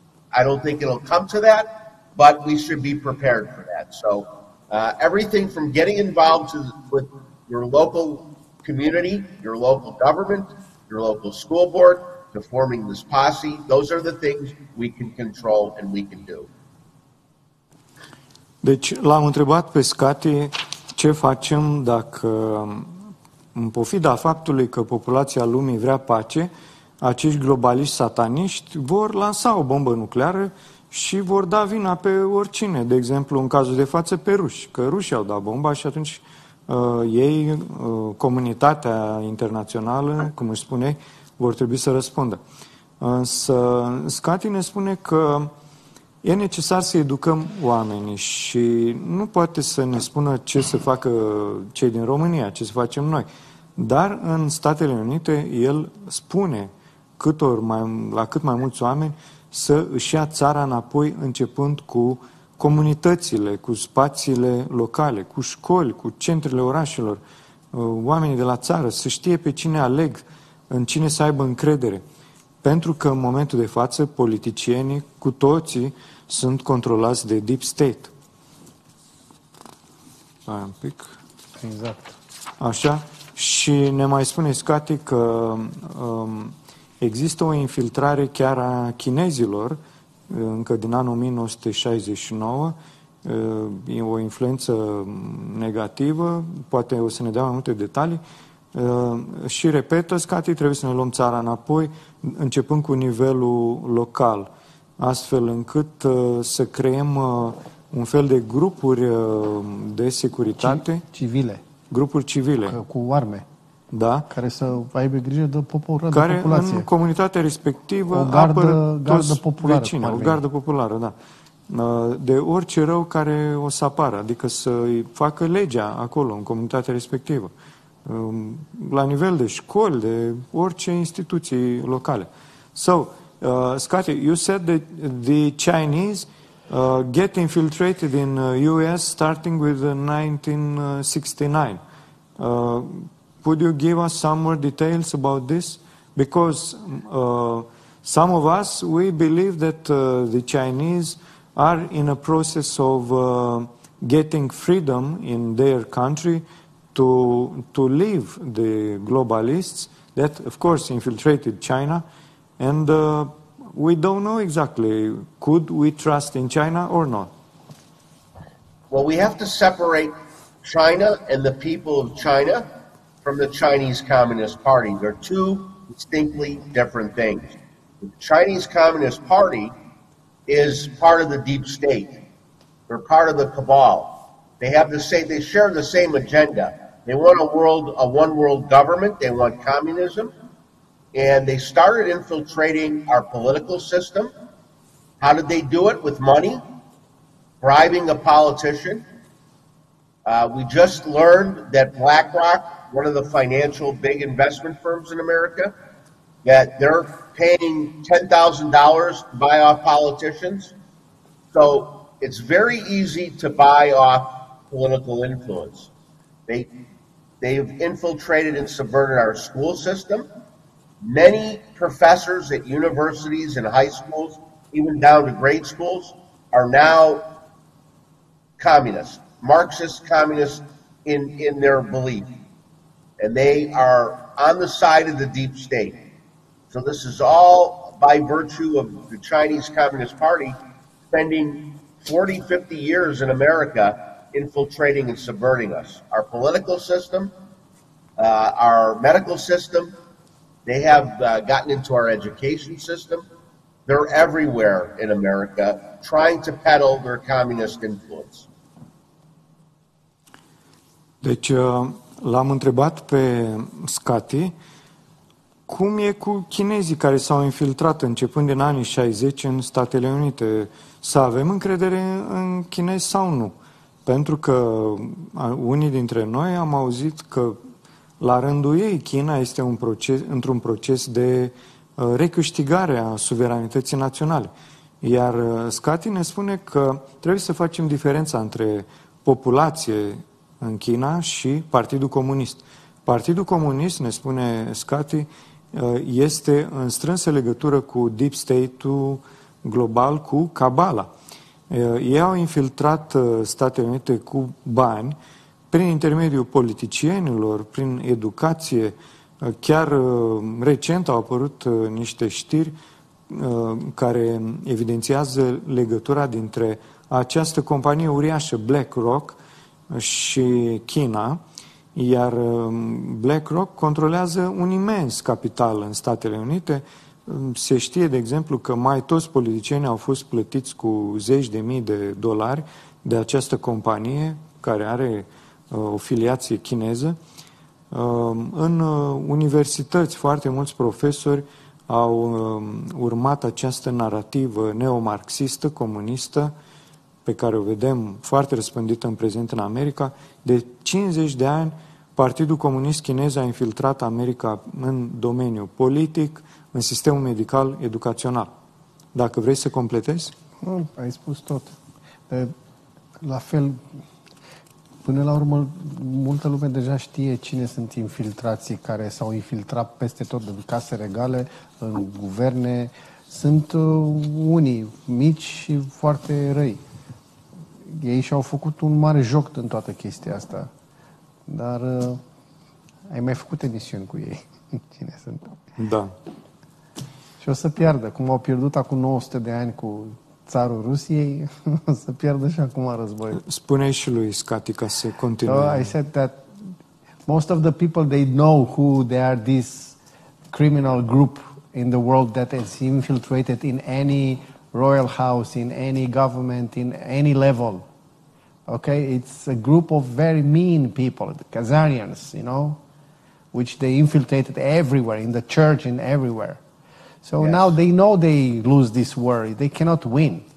I don't think it'll come to that, but we should be prepared for that. So uh, everything from getting involved to, with your local community, your local government, your local school board, to forming this posse, those are the things we can control and we can do. Deci l-am întrebat pe Scati ce facem dacă, în pofida faptului că populația lumii vrea pace, acești globaliști sataniști vor lansa o bombă nucleară și vor da vina pe oricine. De exemplu, în cazul de față, pe ruși, că rușii au dat bomba și atunci uh, ei, uh, comunitatea internațională, cum își spune, vor trebui să răspundă. Însă Scati ne spune că e necesar să educăm oamenii și nu poate să ne spună ce să facă cei din România, ce să facem noi. Dar în Statele Unite el spune cât ori mai, la cât mai mulți oameni să își ia țara înapoi, începând cu comunitățile, cu spațiile locale, cu școli, cu centrele orașelor, oamenii de la țară, să știe pe cine aleg, în cine să aibă încredere. Pentru că în momentul de față politicienii cu toții sunt controlați de deep state. Hai un pic. Exact. Așa. Și ne mai spune Scati că um, există o infiltrare chiar a chinezilor, încă din anul o mie nouă sute șaizeci și nouă, e o influență negativă, poate o să ne dea mai multe detalii, și repetă, Scati, trebuie să ne luăm țara înapoi, începând cu nivelul local, astfel încât să creăm un fel de grupuri de securitate. Civile. Grupuri civile. Cu arme. Da. Care să aibă grijă de, popor, care de populație. În comunitatea respectivă o gardă, apără gardă toți populară, vecinii, o gardă populară, da. de orice rău care o să apară, adică să-i facă legea acolo, în comunitatea respectivă, la nivel de școli, de orice instituții locale. So, uh, Scotty, you said that the Chinese uh, get infiltrated in uh, U S starting with uh, nineteen sixty-nine. Uh, could you give us some more details about this? Because uh, some of us, we believe that uh, the Chinese are in a process of uh, getting freedom in their country to, to leave the globalists that, of course, infiltrated China. And uh, we don't know exactly, could we trust in China or not? Well, we have to separate China and the people of China from the Chinese Communist Party. They're two distinctly different things. The Chinese Communist Party is part of the deep state. They're part of the cabal. They have the same, they share the same agenda. They want a world, a one world government. They want communism. And they started infiltrating our political system. How did they do it? With money, bribing a politician. Uh, we just learned that BlackRock, one of the financial big investment firms in America, that they're paying ten thousand dollars to buy off politicians. So it's very easy to buy off political influence. They, they've infiltrated and subverted our school system. Many professors at universities and high schools, even down to grade schools, are now communists, Marxist communists in, in their belief. And they are on the side of the deep state. So this is all by virtue of the Chinese Communist Party spending forty, fifty years in America infiltrating and subverting us. Our political system, uh, our medical system, they have uh, gotten into our education system. They're everywhere in America trying to peddle their communist influence. Deci l-am întrebat pe Scotty cum e cu chinezii care s-au infiltrat începând din anii șaizeci în Statele Unite. Să avem încredere în chinezi sau nu? Pentru că unii dintre noi am auzit că la rândul ei China este un proces, într-un proces de recâștigare a suveranității naționale. Iar Scotty ne spune că trebuie să facem diferența între populație în China și Partidul Comunist. Partidul Comunist, ne spune Scotty, este în strânsă legătură cu Deep State-ul global, cu cabala. Ei au infiltrat Statele Unite cu bani prin intermediul politicienilor, prin educație. Chiar recent au apărut niște știri care evidențiază legătura dintre această companie uriașă, BlackRock, și China, iar BlackRock controlează un imens capital în Statele Unite. Se știe, de exemplu, că mai toți politicienii au fost plătiți cu zeci de mii de dolari de această companie, care are o filiație chineză. În universități, foarte mulți profesori au urmat această narrativă neomarxistă, comunistă, pe care o vedem foarte răspândită în prezent în America. De cincizeci de ani, Partidul Comunist Chinez a infiltrat America în domeniul politic, în sistemul medical, educațional. Dacă vrei să completezi? Nu, ai spus tot. La fel, până la urmă, multă lume deja știe cine sunt infiltrații care s-au infiltrat peste tot în case regale, în guverne. Sunt unii mici și foarte răi. Ei și-au făcut un mare joc în toată chestia asta. Dar uh, ai mai făcut emisiuni cu ei. Cine sunt? Da. Și o să piardă. Cum au pierdut acum nouă sute de ani cu țarul Rusiei, o să pierdă și acum războiul. Spune și lui Scotty ca să continue. So I said that most of the people, they know who they are, this criminal group in the world that is infiltrated in any royal house, in any government, in any level. Okay, it's a group of very mean people, the Khazarians, you know, which they infiltrated everywhere, in the church and everywhere. So yes. Now they know they lose this war. They cannot win.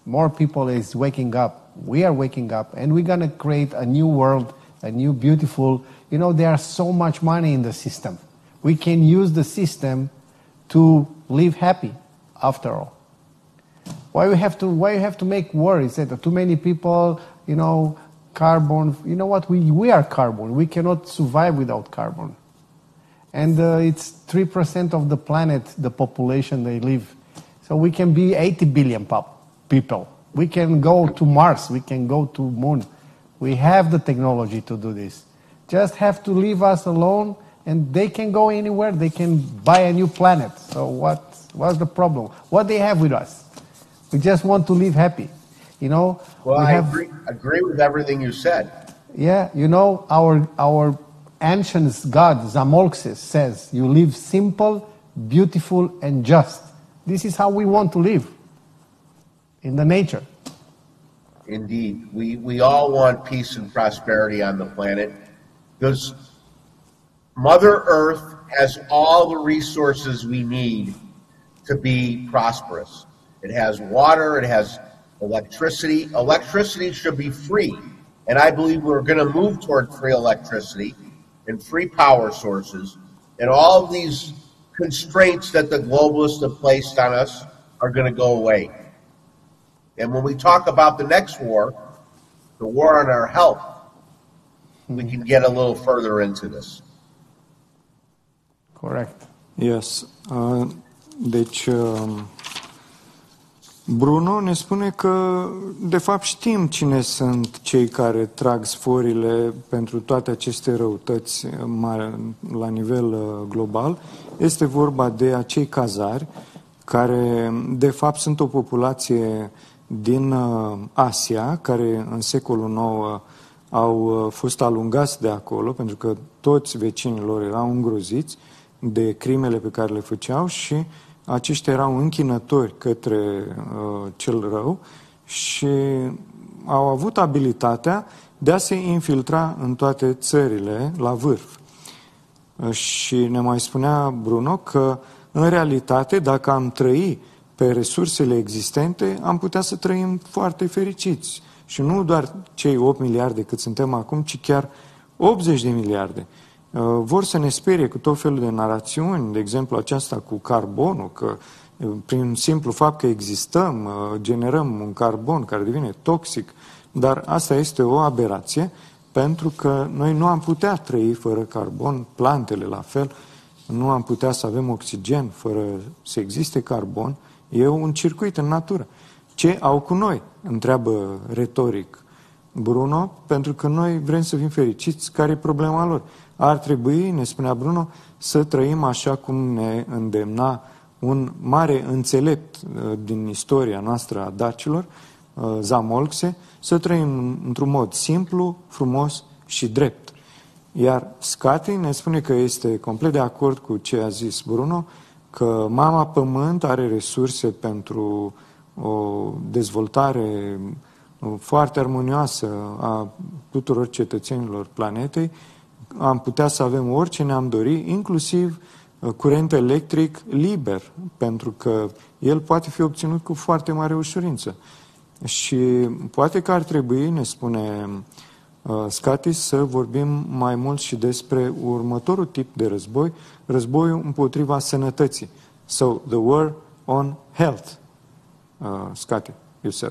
more people is waking up. We are waking up, and we're going to create a new world, a new beautiful. You know, there are so much money in the system. We can use the system to live happy. After all, why we have to why you have to make worries that too many people, you know, carbon. You know what? We we are carbon. We cannot survive without carbon. And uh, it's three percent of the planet, the population they live. So we can be eighty billion pop people. We can go to Mars. We can go to Moon. We have the technology to do this. Just have to leave us alone, and they can go anywhere. They can buy a new planet. So what? What's the problem? What they have with us? We just want to live happy. You know? Well, we I have, agree, agree with everything you said. Yeah, you know, our our ancient god, Zamolxis, says, you live simple, beautiful, and just. This is how we want to live. In the nature. Indeed. We, we all want peace and prosperity on the planet because Mother Earth has all the resources we need to be prosperous. It has water, it has electricity. Electricity should be free. And I believe we're going to move toward free electricity and free power sources. And all of these constraints that the globalists have placed on us are going to go away. And when we talk about the next war, the war on our health, we can get a little further into this. Correct. Yes. Uh, deci, uh, Bruno ne spune că, de fapt, știm cine sunt cei care trag sforile pentru toate aceste răutăți mari la nivel uh, global. Este vorba de acei cazari care, de fapt, sunt o populație din uh, Asia, care în secolul nouă au uh, fost alungați de acolo, pentru că toți vecinii lor erau îngroziți de crimele pe care le făceau și aceștia erau închinători către uh, cel rău și au avut abilitatea de a se infiltra în toate țările la vârf. Uh, și ne mai spunea Bruno că, în realitate, dacă am trăi pe resursele existente, am putea să trăim foarte fericiți. Și nu doar cei opt miliarde cât suntem acum, ci chiar optzeci de miliarde. Vor să ne sperie cu tot felul de narațiuni, de exemplu aceasta cu carbonul, că prin simplu fapt că existăm, generăm un carbon care devine toxic, dar asta este o aberație, pentru că noi nu am putea trăi fără carbon, plantele la fel, nu am putea să avem oxigen fără să existe carbon. E un circuit în natură. Ce au cu noi? Întreabă retoric Bruno, pentru că noi vrem să fim fericiți. Care e problema lor? Ar trebui, ne spunea Bruno, să trăim așa cum ne îndemna un mare înțelept din istoria noastră a dacilor, Zamolxe, să trăim într-un mod simplu, frumos și drept. Iar Scati ne spune că este complet de acord cu ce a zis Bruno, că Mama Pământ are resurse pentru o dezvoltare foarte armonioasă a tuturor cetățenilor planetei. Am putea să avem orice ne-am dori, inclusiv curent electric liber, pentru că el poate fi obținut cu foarte mare ușurință. Și poate că ar trebui, ne spune uh, Scati, să vorbim mai mult și despre următorul tip de război, războiul împotriva sănătății. So, the war on health. Uh, Scati, you said.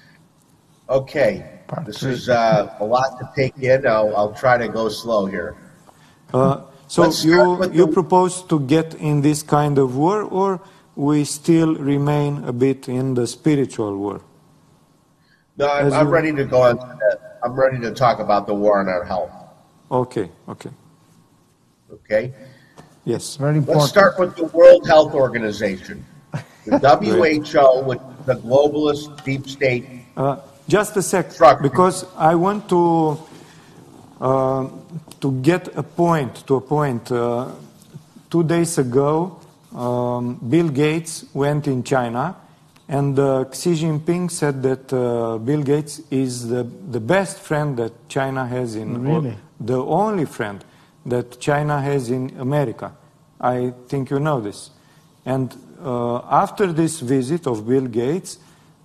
Okay, this is uh, a lot to take in. I'll, I'll try to go slow here. Uh, so you, you the... propose to get in this kind of war, or we still remain a bit in the spiritual war? No, I'm, I'm ready to go on to that. I'm ready to talk about the war on our health. Okay, okay. Okay? Yes. Very important. Let's start with the World Health Organization. The W H O, with the globalist deep state. Uh, just a sec, structure. because I want to uh, to get a point, to a point. Uh, two days ago, um, Bill Gates went in China, and uh, Xi Jinping said that uh, Bill Gates is the, the best friend that China has in... Really? The only friend that China has in America. I think you know this. And uh, after this visit of Bill Gates,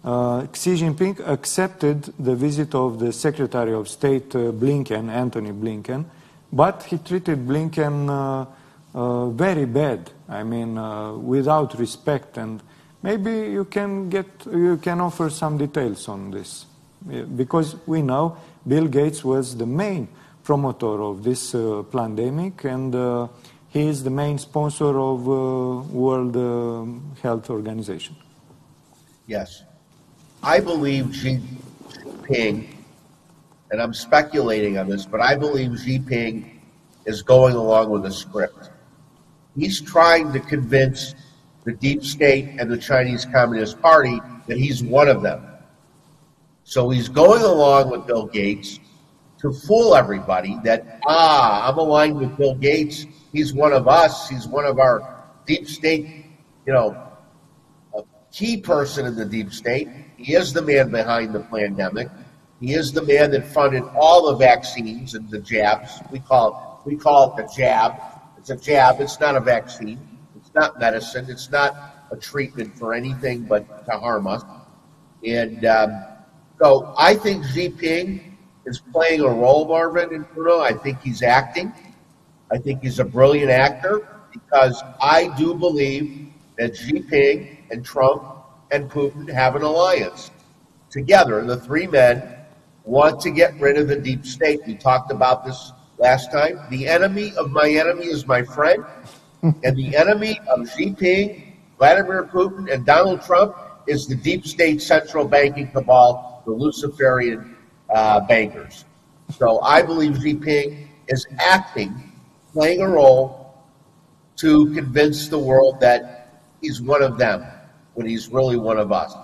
uh, Xi Jinping accepted the visit of the Secretary of State uh, Blinken, Antony Blinken, but he treated Blinken uh, uh, very bad. I mean, uh, without respect. And maybe you can get, you can offer some details on this, because we know Bill Gates was the main promoter of this uh, pandemic, and uh, he is the main sponsor of uh, World uh, Health Organization. Yes. I believe Xi Jinping, and I'm speculating on this, but I believe Xi Jinping is going along with a script. He's trying to convince the deep state and the Chinese Communist Party that he's one of them. So he's going along with Bill Gates to fool everybody that, ah, I'm aligned with Bill Gates. He's one of us. He's one of our deep state, you know, a key person in the deep state. He is the man behind the pandemic. He is the man that funded all the vaccines and the jabs. We call it, we call it the jab. It's a jab. It's not a vaccine. It's not medicine. It's not a treatment for anything but to harm us. And um, so I think Xi Jinping is playing a role, Marvin and Bruno. I think he's acting. I think he's a brilliant actor, because I do believe that Xi Jinping and Trump and Putin have an alliance. Together, the three men want to get rid of the deep state. We talked about this last time. The enemy of my enemy is my friend, and the enemy of Xi Jinping, Vladimir Putin, and Donald Trump is the deep state central banking cabal, the Luciferian uh, bankers. So I believe Xi Jinping is acting, playing a role to convince the world that he's one of them, when he's really one of us.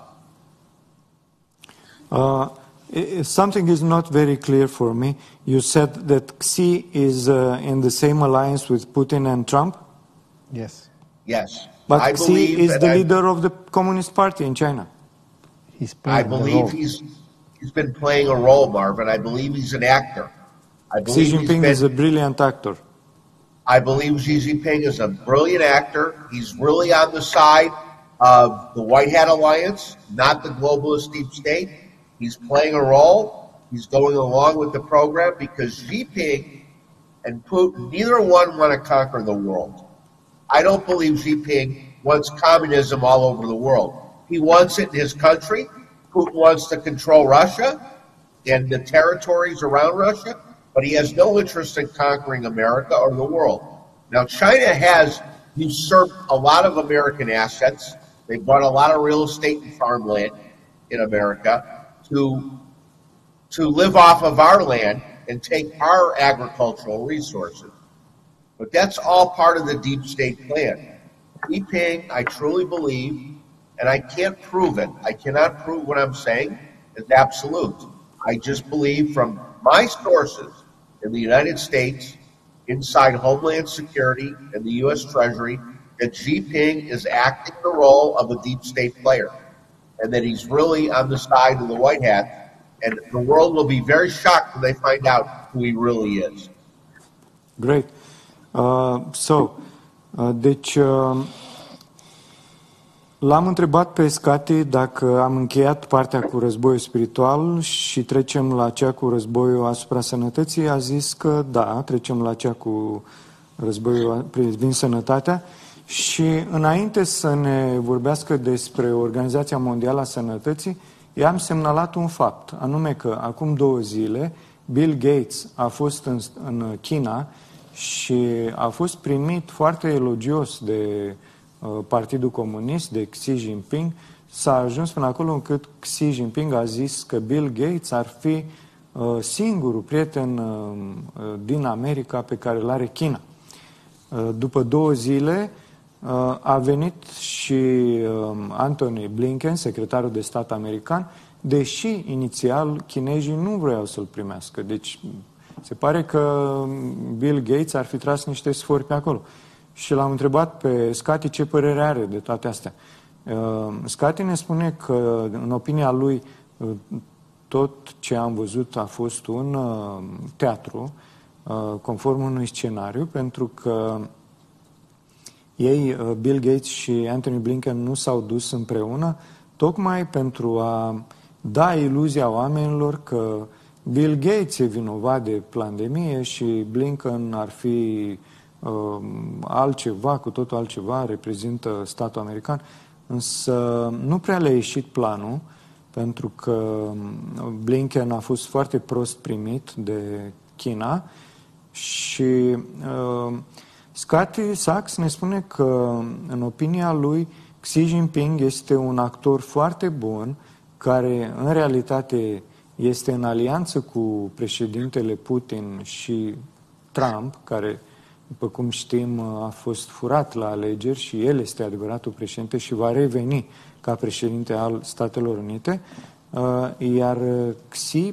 Uh, something is not very clear for me. You said that Xi is uh, in the same alliance with Putin and Trump? Yes. Yes. But I Xi is the I, leader of the Communist Party in China. He's I playing the believe role. he's he's been playing a role, Marvin. I believe he's an actor. I Xi believe he's Jinping been, is a brilliant actor. I believe Xi Jinping is a brilliant actor. He's really on the side of the White Hat Alliance, not the globalist deep state. He's playing a role. He's going along with the program because Xi Jinping and Putin, neither one want to conquer the world. I don't believe Xi Jinping wants communism all over the world. He wants it in his country. Putin wants to control Russia and the territories around Russia, but he has no interest in conquering America or the world. Now, China has usurped a lot of American assets. They bought a lot of real estate and farmland in America to, to live off of our land and take our agricultural resources. But that's all part of the deep state plan. Xi Jinping, I truly believe, and I can't prove it, I cannot prove what I'm saying is absolute. I just believe from my sources in the United States, inside Homeland Security and the U S Treasury, that Xi Jinping is acting the role of a deep state player, and that he's really on the side of the White Hat, and the world will be very shocked when they find out who he really is. Great. Uh, so, uh, deci, uh, l-am întrebat pe Scati dacă am încheiat partea cu războiul spiritual și trecem la cea cu războiul asupra sănătății. A zis că da, trecem la cea cu războiul privind sănătatea. Și înainte să ne vorbească despre Organizația Mondială a Sănătății, i-am semnalat un fapt, anume că acum două zile Bill Gates a fost în, în China și a fost primit foarte elogios de uh, Partidul Comunist, de Xi Jinping. S-a ajuns până acolo încât Xi Jinping a zis că Bill Gates ar fi uh, singurul prieten uh, din America pe care îl are China. Uh, după două zile uh, a venit și uh, Antony Blinken, secretarul de stat american, deși inițial chinezii nu vreau să-l primească. Deci se pare că Bill Gates ar fi tras niște sfori pe acolo. Și l-am întrebat pe Scati ce părere are de toate astea. Uh, Scati ne spune că, în opinia lui, uh, tot ce am văzut a fost un uh, teatru, uh, conform unui scenariu, pentru că ei, uh, Bill Gates și Antony Blinken, nu s-au dus împreună tocmai pentru a da iluzia oamenilor că Bill Gates e vinovat de pandemie și Blinken ar fi uh, altceva, cu totul altceva, reprezintă statul american, însă nu prea le-a ieșit planul, pentru că Blinken a fost foarte prost primit de China și uh, Scotty Sachs ne spune că, în opinia lui, Xi Jinping este un actor foarte bun, care în realitate este în alianță cu președintele Putin și Trump, care, după cum știm, a fost furat la alegeri și el este adevăratul președinte și va reveni ca președinte al Statelor Unite, iar Xi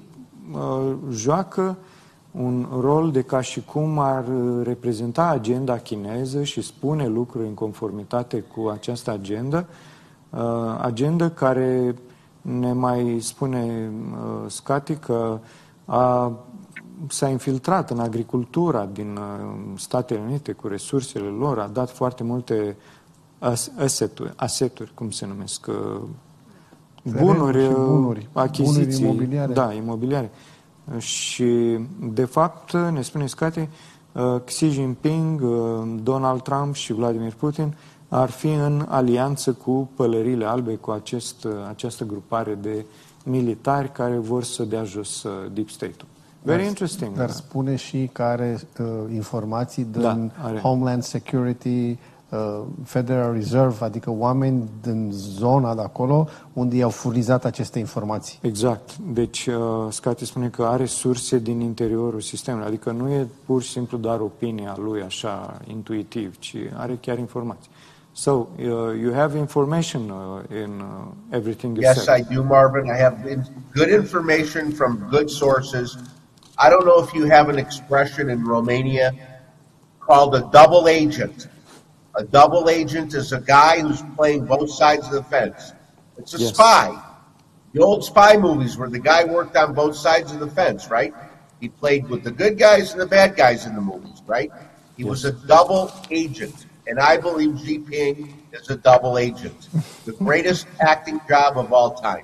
joacă un rol de ca și cum ar reprezenta agenda chineză și spune lucruri în conformitate cu această agendă, agenda care ne mai spune uh, Scotty că a, s-a infiltrat în agricultura din uh, Statele Unite cu resursele lor, a dat foarte multe as- aseturi, aseturi, cum se numesc, uh, bunuri, bunuri, achiziții, bunuri imobiliare. Da, imobiliare. Și, de fapt, ne spune Scotty, uh, Xi Jinping, uh, Donald Trump și Vladimir Putin ar fi în alianță cu pălările albe, cu acest, această grupare de militari care vor să dea jos uh, Deep State-ul. Very dar, interesting. Dar da. spune și că are uh, informații din da, Homeland Security, uh, Federal Reserve, adică oameni din zona de acolo unde i-au furnizat aceste informații. Exact. Deci, uh, Scotty spune că are surse din interiorul sistemului, adică nu e pur și simplu doar opinia lui așa intuitiv, ci are chiar informații. So, uh, you have information uh, in uh, everything you yes, said. Yes, I do, Marvin. I have in- good information from good sources. I don't know if you have an expression in Romania called a double agent. A double agent is a guy who's playing both sides of the fence. It's a yes. spy. The old spy movies where the guy worked on both sides of the fence, right? He played with the good guys and the bad guys in the movies, right? He yes. was a double agent. And I believe Xi Jinping is a double agent. The greatest acting job of all time.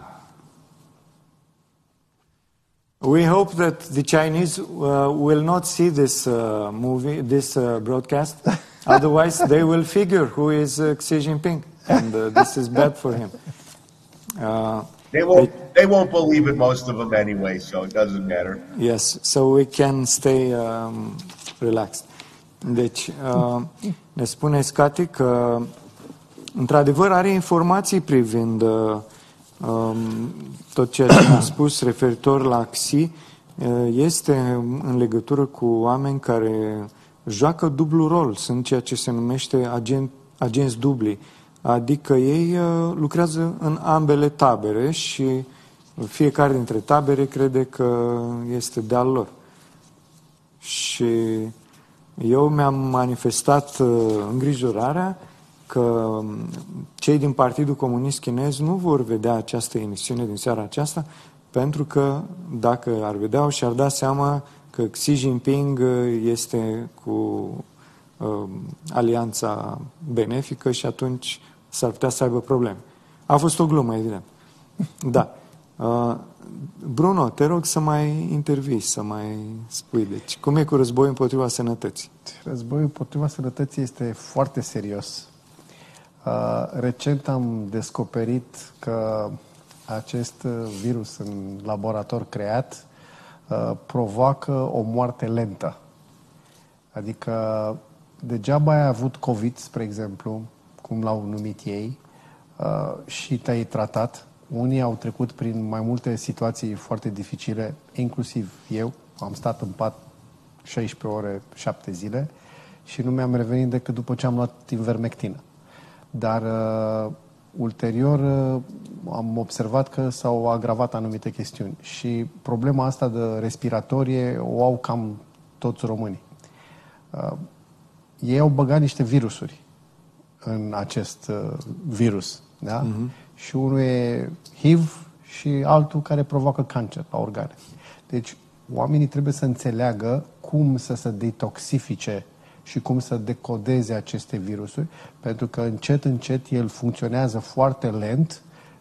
We hope that the Chinese uh, will not see this uh, movie, this uh, broadcast. Otherwise, they will figure who is uh, Xi Jinping. And uh, this is bad for him. Uh, they, won't, they, they won't believe it, most of them anyway, so it doesn't matter. Yes, so we can stay um, relaxed. Deci, uh, ne spune Scotty că, într-adevăr, are informații privind uh, um, tot ceea ce a spus referitor la Xi. Uh, este în legătură cu oameni care joacă dublu rol, sunt ceea ce se numește agent, agenți dubli. Adică ei uh, lucrează în ambele tabere și fiecare dintre tabere crede că este de-al lor. Și eu mi-am manifestat uh, îngrijorarea că cei din Partidul Comunist Chinez nu vor vedea această emisiune din seara aceasta, pentru că dacă ar vedea-o și-ar da seama că Xi Jinping este cu uh, alianța benefică și atunci s-ar putea să aibă probleme. A fost o glumă, evident. Da. Uh, Bruno, te rog să mai intervii, să mai spui. Deci, cum e cu războiul împotriva sănătății? Războiul împotriva sănătății este foarte serios. Uh, recent am descoperit că acest virus în laborator creat uh, provoacă o moarte lentă. Adică degeaba ai avut COVID, spre exemplu, cum l-au numit ei, uh, și te-ai tratat. Unii au trecut prin mai multe situații foarte dificile, inclusiv eu. Am stat în pat șaisprezece ore, șapte zile și nu mi-am revenit decât după ce am luat Ivermectină. Dar uh, ulterior uh, am observat că s-au agravat anumite chestiuni și problema asta de respiratorie o au cam toți românii. Uh, ei au băgat niște virusuri în acest uh, virus, da? Uh-huh. Și unul e H I V și altul care provoacă cancer la organe. Deci oamenii trebuie să înțeleagă cum să se detoxifice și cum să decodeze aceste virusuri, pentru că încet, încet el funcționează foarte lent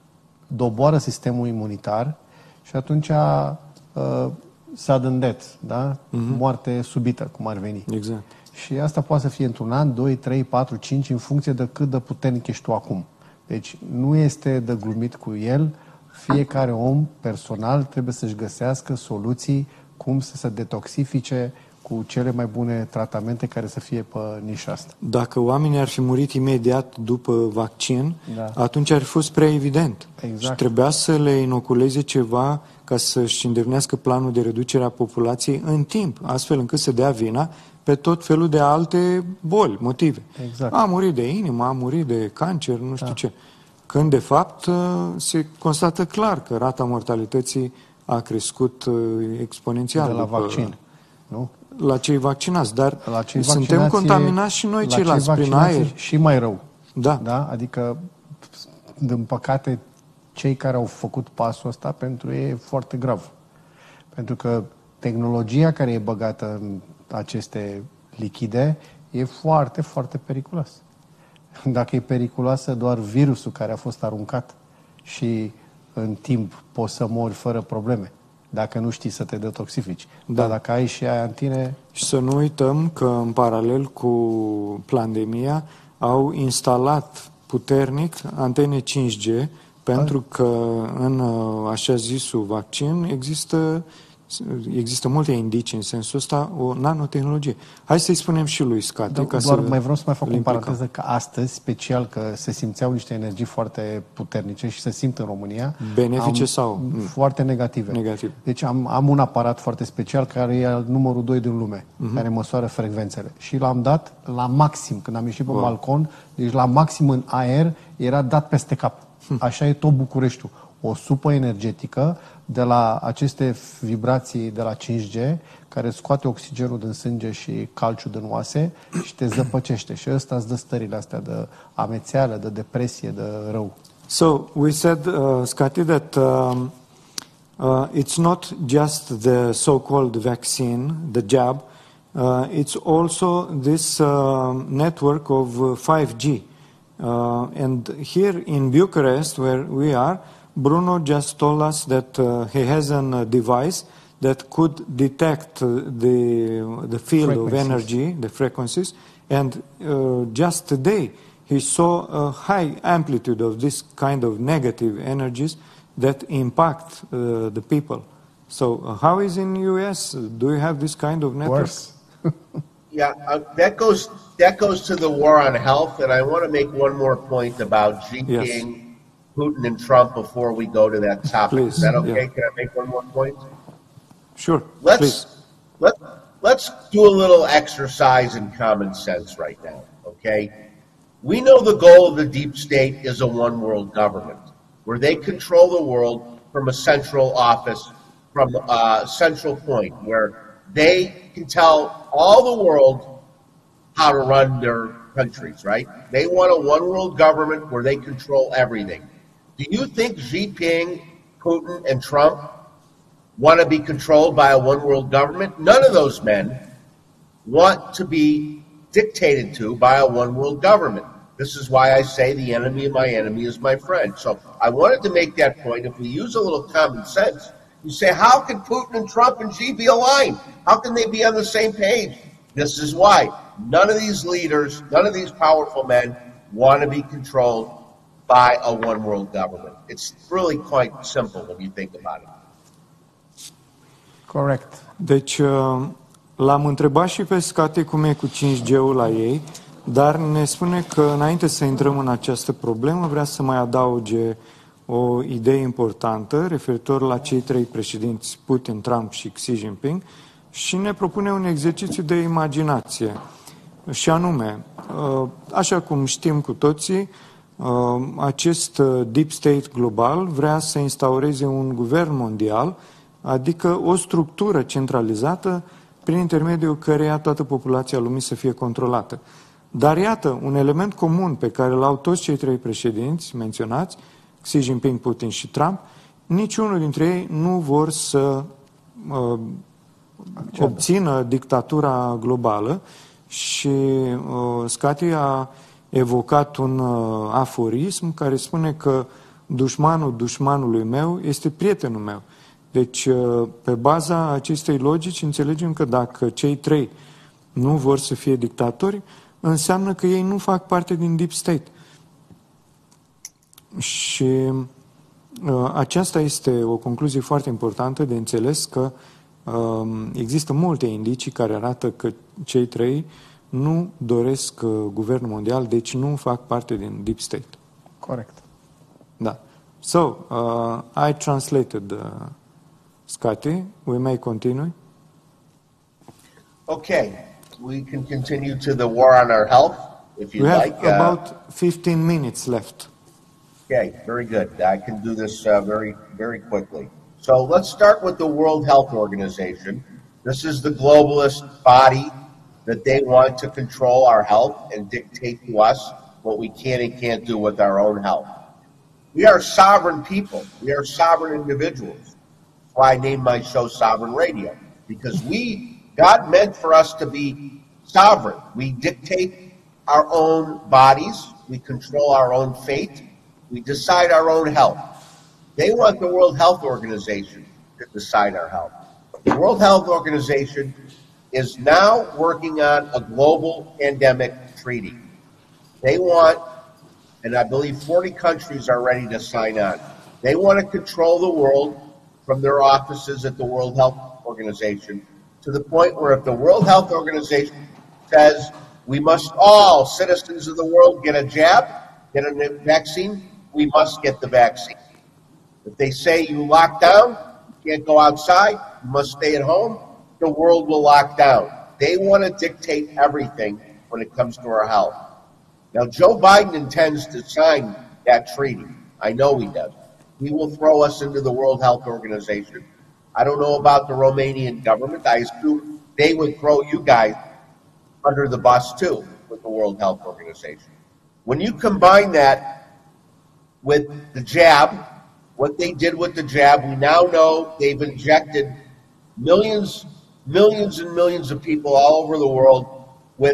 doboară sistemul imunitar și atunci uh, sudden death, da? Uh-huh. Moarte subită, cum ar veni. Exact. Și asta poate să fie într-un an, doi, trei, patru, cinci, în funcție de cât de puternic ești tu acum. Deci nu este de glumit cu el. Fiecare om personal trebuie să-și găsească soluții cum să se detoxifice cu cele mai bune tratamente care să fie pe nișa asta. Dacă oamenii ar fi murit imediat după vaccin, da. atunci ar fi fost prea evident. Exact. Și trebuia să le inoculeze ceva ca să-și îndeplinească planul de reducere a populației în timp, astfel încât să dea vina pe tot felul de alte boli, motive. Exact. A murit de inimă, a murit de cancer, nu știu da. ce. Când, de fapt, se constată clar că rata mortalității a crescut exponențial. De la după, vaccin, nu? La cei vaccinați, dar la cei suntem contaminați și noi ceilalți prin aer. Și mai rău. Da. Da? Adică, din păcate, cei care au făcut pasul ăsta, pentru ei e foarte grav. Pentru că tehnologia care e băgată în aceste lichide e foarte, foarte periculoasă. Dacă e periculoasă doar virusul care a fost aruncat și în timp poți să mori fără probleme, dacă nu știi să te detoxifici. Da. Dar dacă ai și aia în tine... Și să nu uităm că în paralel cu pandemia au instalat puternic antene cinci G pentru că în așa zisul vaccin există Există multe indicii în sensul ăsta, o nanotehnologie. Hai să-i spunem și lui Scati. Da, ca doar să mai vreau să mai fac o paranteză că astăzi, special că se simțeau niște energii foarte puternice și se simt în România. Benefice sau? Foarte negative. Negativ. Deci am, am un aparat foarte special care e numărul doi din lume, uh-huh. care măsoară frecvențele. Și l-am dat la maxim, când am ieșit pe wow. balcon, deci la maxim în aer, era dat peste cap. Așa e tot Bucureștiul. O supă energetică de la aceste vibrații de la cinci G care scoate oxigenul din sânge și calciul din oase și te zăpăcește. Și ăsta îți dă stările astea de amețeală, de depresie, de rău. So, we said, uh, Scati, that um, uh, it's not just the so-called vaccine, the jab, uh, it's also this uh, network of uh, five G. Uh, and here in Bucharest, where we are, Bruno just told us that uh, he has a uh, device that could detect uh, the the field of energy, the frequencies, and uh, just today he saw a high amplitude of this kind of negative energies that impact uh, the people. So uh, how is in U S? Do you have this kind of network? Worse. Yeah, uh, that goes that goes to the war on health, and I want to make one more point about Xi Jinping. Yes. Putin and Trump before we go to that topic. Please, Is that okay? yeah. Can I make one more point? Sure. Let's please. let let's do a little exercise in common sense right now. Okay, we know the goal of the deep state is a one world government where they control the world from a central office, from a central point where they can tell all the world how to run their countries. Right? They want a one world government where they control everything. Do you think Xi Jinping, Putin, and Trump want to be controlled by a one-world government? None of those men want to be dictated to by a one-world government. This is why I say the enemy of my enemy is my friend. So I wanted to make that point. If we use a little common sense, you say, how can Putin and Trump and Xi be aligned? How can they be on the same page? This is why. None of these leaders, none of these powerful men want to be controlled by a one-world government. It's really quite simple when you think about it. Corect. Deci, l-am întrebat și pe Scati cum e cu cinci G-ul la ei, dar ne spune că înainte să intrăm în această problemă, vrea să mai adauge o idee importantă referitor la cei trei președinți, Putin, Trump și Xi Jinping, și ne propune un exercițiu de imaginație. Și anume, așa cum știm cu toții, acest deep state global vrea să instaureze un guvern mondial, adică o structură centralizată prin intermediul căreia toată populația lumii să fie controlată. Dar iată, un element comun pe care l-au toți cei trei președinți menționați, Xi Jinping, Putin și Trump, niciunul dintre ei nu vor să uh, obțină dictatura globală și uh, Scati a evocat un uh, aforism care spune că dușmanul dușmanului meu este prietenul meu. Deci, pe baza acestei logici, înțelegem că dacă cei trei nu vor să fie dictatori, înseamnă că ei nu fac parte din deep state. Și uh, aceasta este o concluzie foarte importantă de înțeles, că uh, există multe indicii care arată că cei trei nu doresc uh, guvernul mondial, deci nu fac parte din deep state. Corect. Da. So, uh, I translated uh, Scotty. We may continue. Okay. We can continue to the war on our health, if you'd We have like. Uh, about fifteen minutes left. Okay, very good. I can do this uh, very, very quickly. So let's start with the World Health Organization. This is the globalist body that they want to control our health and dictate to us what we can and can't do with our own health. We are sovereign people. We are sovereign individuals. That's why I named my show Sovereign Radio, because we, God meant for us to be sovereign. We dictate our own bodies. We control our own fate. We decide our own health. They want the World Health Organization to decide our health. The World Health Organization is now working on a global pandemic treaty. They want, and I believe forty countries are ready to sign on. They want to control the world from their offices at the World Health Organization, to the point where if the World Health Organization says we must all, citizens of the world, get a jab, get a vaccine, we must get the vaccine. If they say you lock down, you can't go outside, you must stay at home, the world will lock down. They want to dictate everything when it comes to our health. Now, Joe Biden intends to sign that treaty. I know he does. He will throw us into the World Health Organization. I don't know about the Romanian government. I assume they would throw you guys under the bus, too, with the World Health Organization. When you combine that with the jab, what they did with the jab, we now know they've injected millions, millions and millions of people all over the world with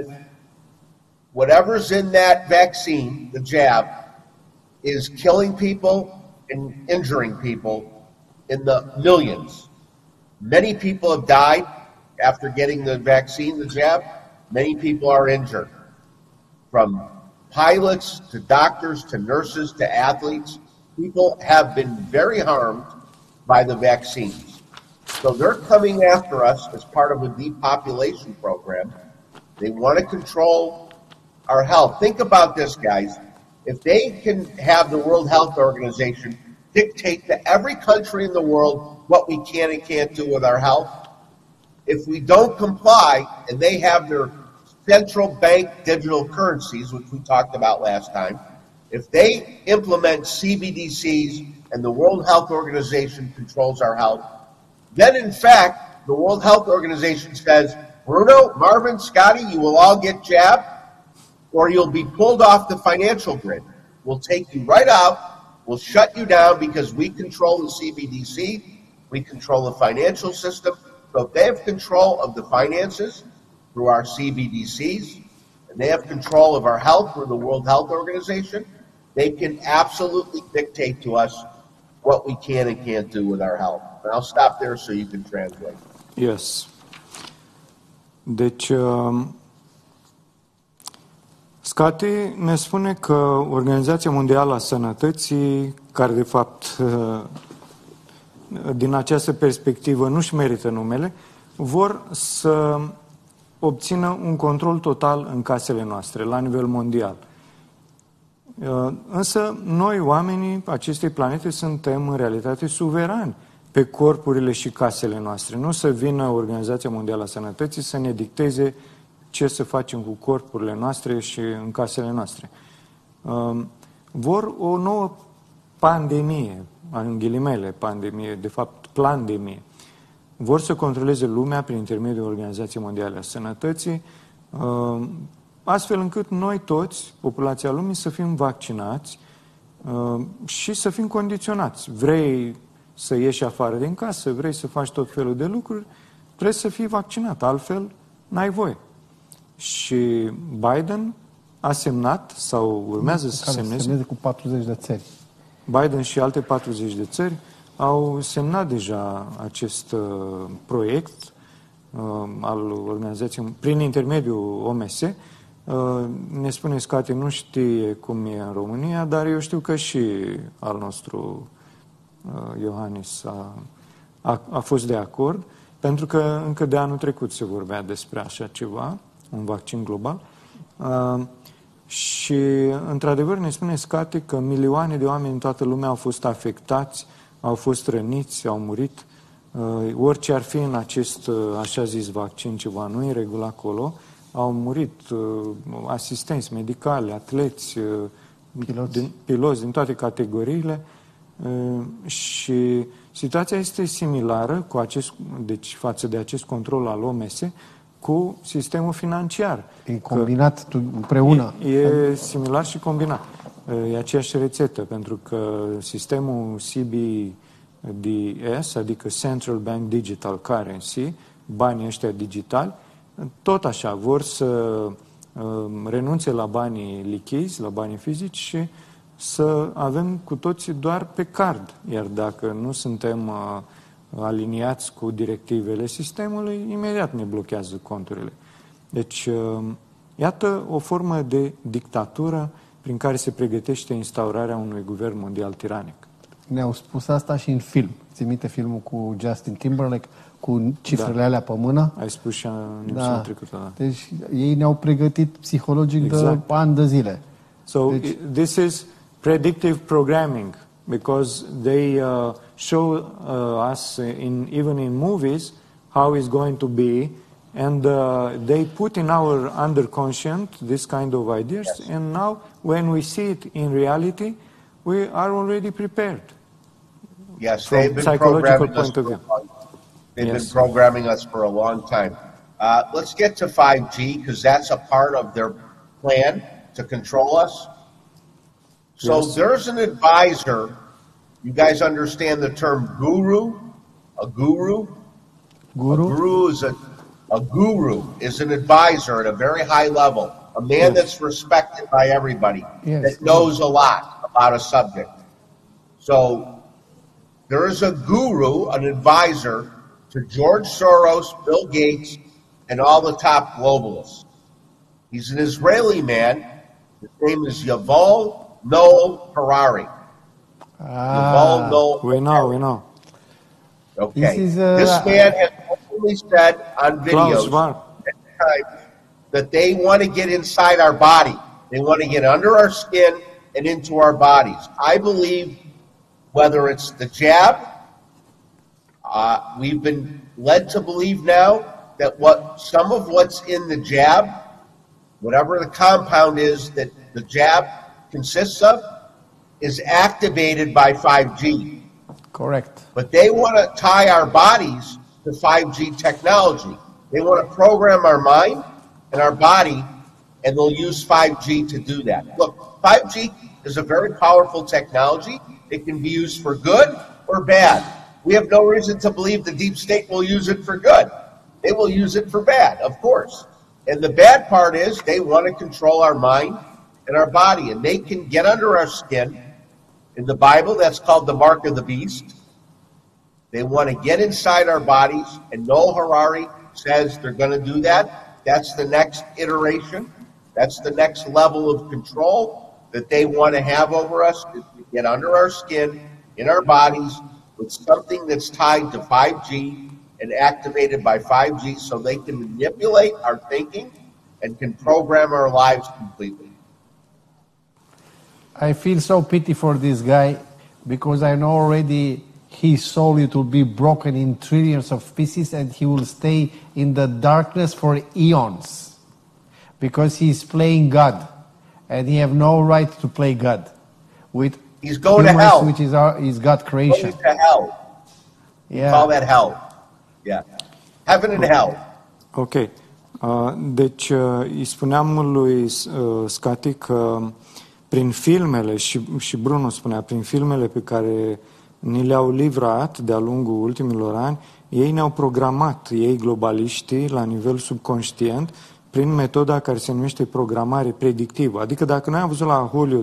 whatever's in that vaccine, the jab, is killing people and injuring people in the millions. Many people have died after getting the vaccine, the jab. Many people are injured, from pilots to doctors to nurses to athletes. People have been very harmed by the vaccines. So they're coming after us as part of a depopulation program. They want to control our health. Think about this, guys. If they can have the World Health Organization dictate to every country in the world what we can and can't do with our health, if we don't comply and they have their central bank digital currencies, which we talked about last time, if they implement C B D Cs and the World Health Organization controls our health, then in fact, the World Health Organization says, Bruno, Marvin, Scotty, you will all get jabbed, or you'll be pulled off the financial grid. We'll take you right out. We'll shut you down because we control the C B D C. We control the financial system. So if they have control of the finances through our C B D Cs, and they have control of our health through the World Health Organization, they can absolutely dictate to us what we can and can't do with our health. And I'll stop there so you can translate. Yes. Deci, uh, Scotty ne spune că Organizația Mondială a Sănătății, care de fapt uh, din această perspectivă nu-și merită numele, vor să obțină un control total în casele noastre, la nivel mondial. Însă, noi, oamenii acestei planete, suntem în realitate suverani pe corpurile și casele noastre. Nu să vină Organizația Mondială a Sănătății să ne dicteze ce să facem cu corpurile noastre și în casele noastre. Vor o nouă pandemie, în ghilimele pandemie, de fapt plandemie. Vor să controleze lumea prin intermediul Organizației Mondiale a Sănătății, astfel încât noi toți, populația lumii, să fim vaccinați și să fim condiționați. Vrei să ieși afară din casă, vrei să faci tot felul de lucruri, trebuie să fii vaccinat, altfel n-ai voie. Și Biden a semnat, sau urmează să semneze, semneze cu patruzeci de țări. Biden și alte patruzeci de țări au semnat deja acest uh, proiect uh, al organizației prin intermediul O M S. Uh, ne spune Scati, nu știe cum e în România, dar eu știu că și al nostru uh, Iohannis a, a, a fost de acord, pentru că încă de anul trecut se vorbea despre așa ceva, un vaccin global. Uh, și, într-adevăr, ne spune Scati că milioane de oameni în toată lumea au fost afectați, au fost răniți, au murit. Uh, orice ar fi în acest, uh, așa zis, vaccin, ceva nu e în regulă acolo, au murit uh, asistenți medicali, atleți, uh, piloți. Din, piloți din toate categoriile uh, și situația este similară cu acest, deci, față de acest control al O M S cu sistemul financiar. E combinat că împreună. E, e similar și combinat. E aceeași rețetă, pentru că sistemul C B D S, adică Central Bank Digital Currency, banii ăștia digitali, tot așa, vor să uh, renunțe la banii lichizi, la banii fizici și să avem cu toții doar pe card. Iar dacă nu suntem uh, aliniați cu directivele sistemului, imediat ne blochează conturile. Deci, uh, iată o formă de dictatură prin care se pregătește instaurarea unui guvern mondial tiranic. Ne-au spus asta și în film. Ți minte filmul cu Justin Timberlake, cu cifrele da. alea pe mână? Ai spus și în da. da. trecută. Da. Deci ei ne-au pregătit psihologic exact. de ani de zile. So deci, this is predictive programming because they uh, show uh, us in even in movies how it's going to be, and uh, they put in our underconscious this kind of ideas, yes. And now when we see it in reality, we are already prepared. Yes, from they've been psychological programming point us of view. for, they've yes. been programming us for a long time. Uh, let's get to five G because that's a part of their plan to control us. So yes. there's an advisor. You guys understand the term guru? A guru? Guru? A guru is a, a guru is an advisor at a very high level, a man yes. that's respected by everybody, yes. that knows a lot about a subject. So there is a guru, an advisor to George Soros, Bill Gates, and all the top globalists. He's an Israeli man. His name is Yuval Noah Harari. Ah, Yuval Noah we know, we know. Okay. This, is, uh, this man has openly said on videos that they want to get inside our body. They want to get under our skin and into our bodies. I believe whether it's the jab, uh, we've been led to believe now that what some of what's in the jab, whatever the compound is that the jab consists of, is activated by five G. correct. But they want to tie our bodies to five G technology. They want to program our mind and our body, and they'll use five G to do that. Look, five G is a very powerful technology. It can be used for good or bad. We have no reason to believe the deep state will use it for good. They will use it for bad, of course. And the bad part is they want to control our mind and our body, and they can get under our skin. In the Bible, that's called the mark of the beast. They want to get inside our bodies, and Noah Harari says they're going to do that. That's the next iteration. That's the next level of control that they want to have over us, is to get under our skin, in our bodies, with something that's tied to five G and activated by five G so they can manipulate our thinking and can program our lives completely. I feel so pity for this guy because I know already his soul, it will be broken in trillions of pieces and he will stay in the darkness for eons because he is playing God and he have no right to play God with He's going to humans, hell. which is our is God creation. Going to hell. Yeah. Call that hell. Yeah. Heaven and hell. Ok. Uh, deci, uh, îi spuneam lui uh, Scati că prin filmele, și, și Bruno spunea, prin filmele pe care ni le-au livrat de-a lungul ultimilor ani, ei ne-au programat, ei globaliștii, la nivel subconștient, prin metoda care se numește programare predictivă. Adică dacă noi am văzut la Hollywood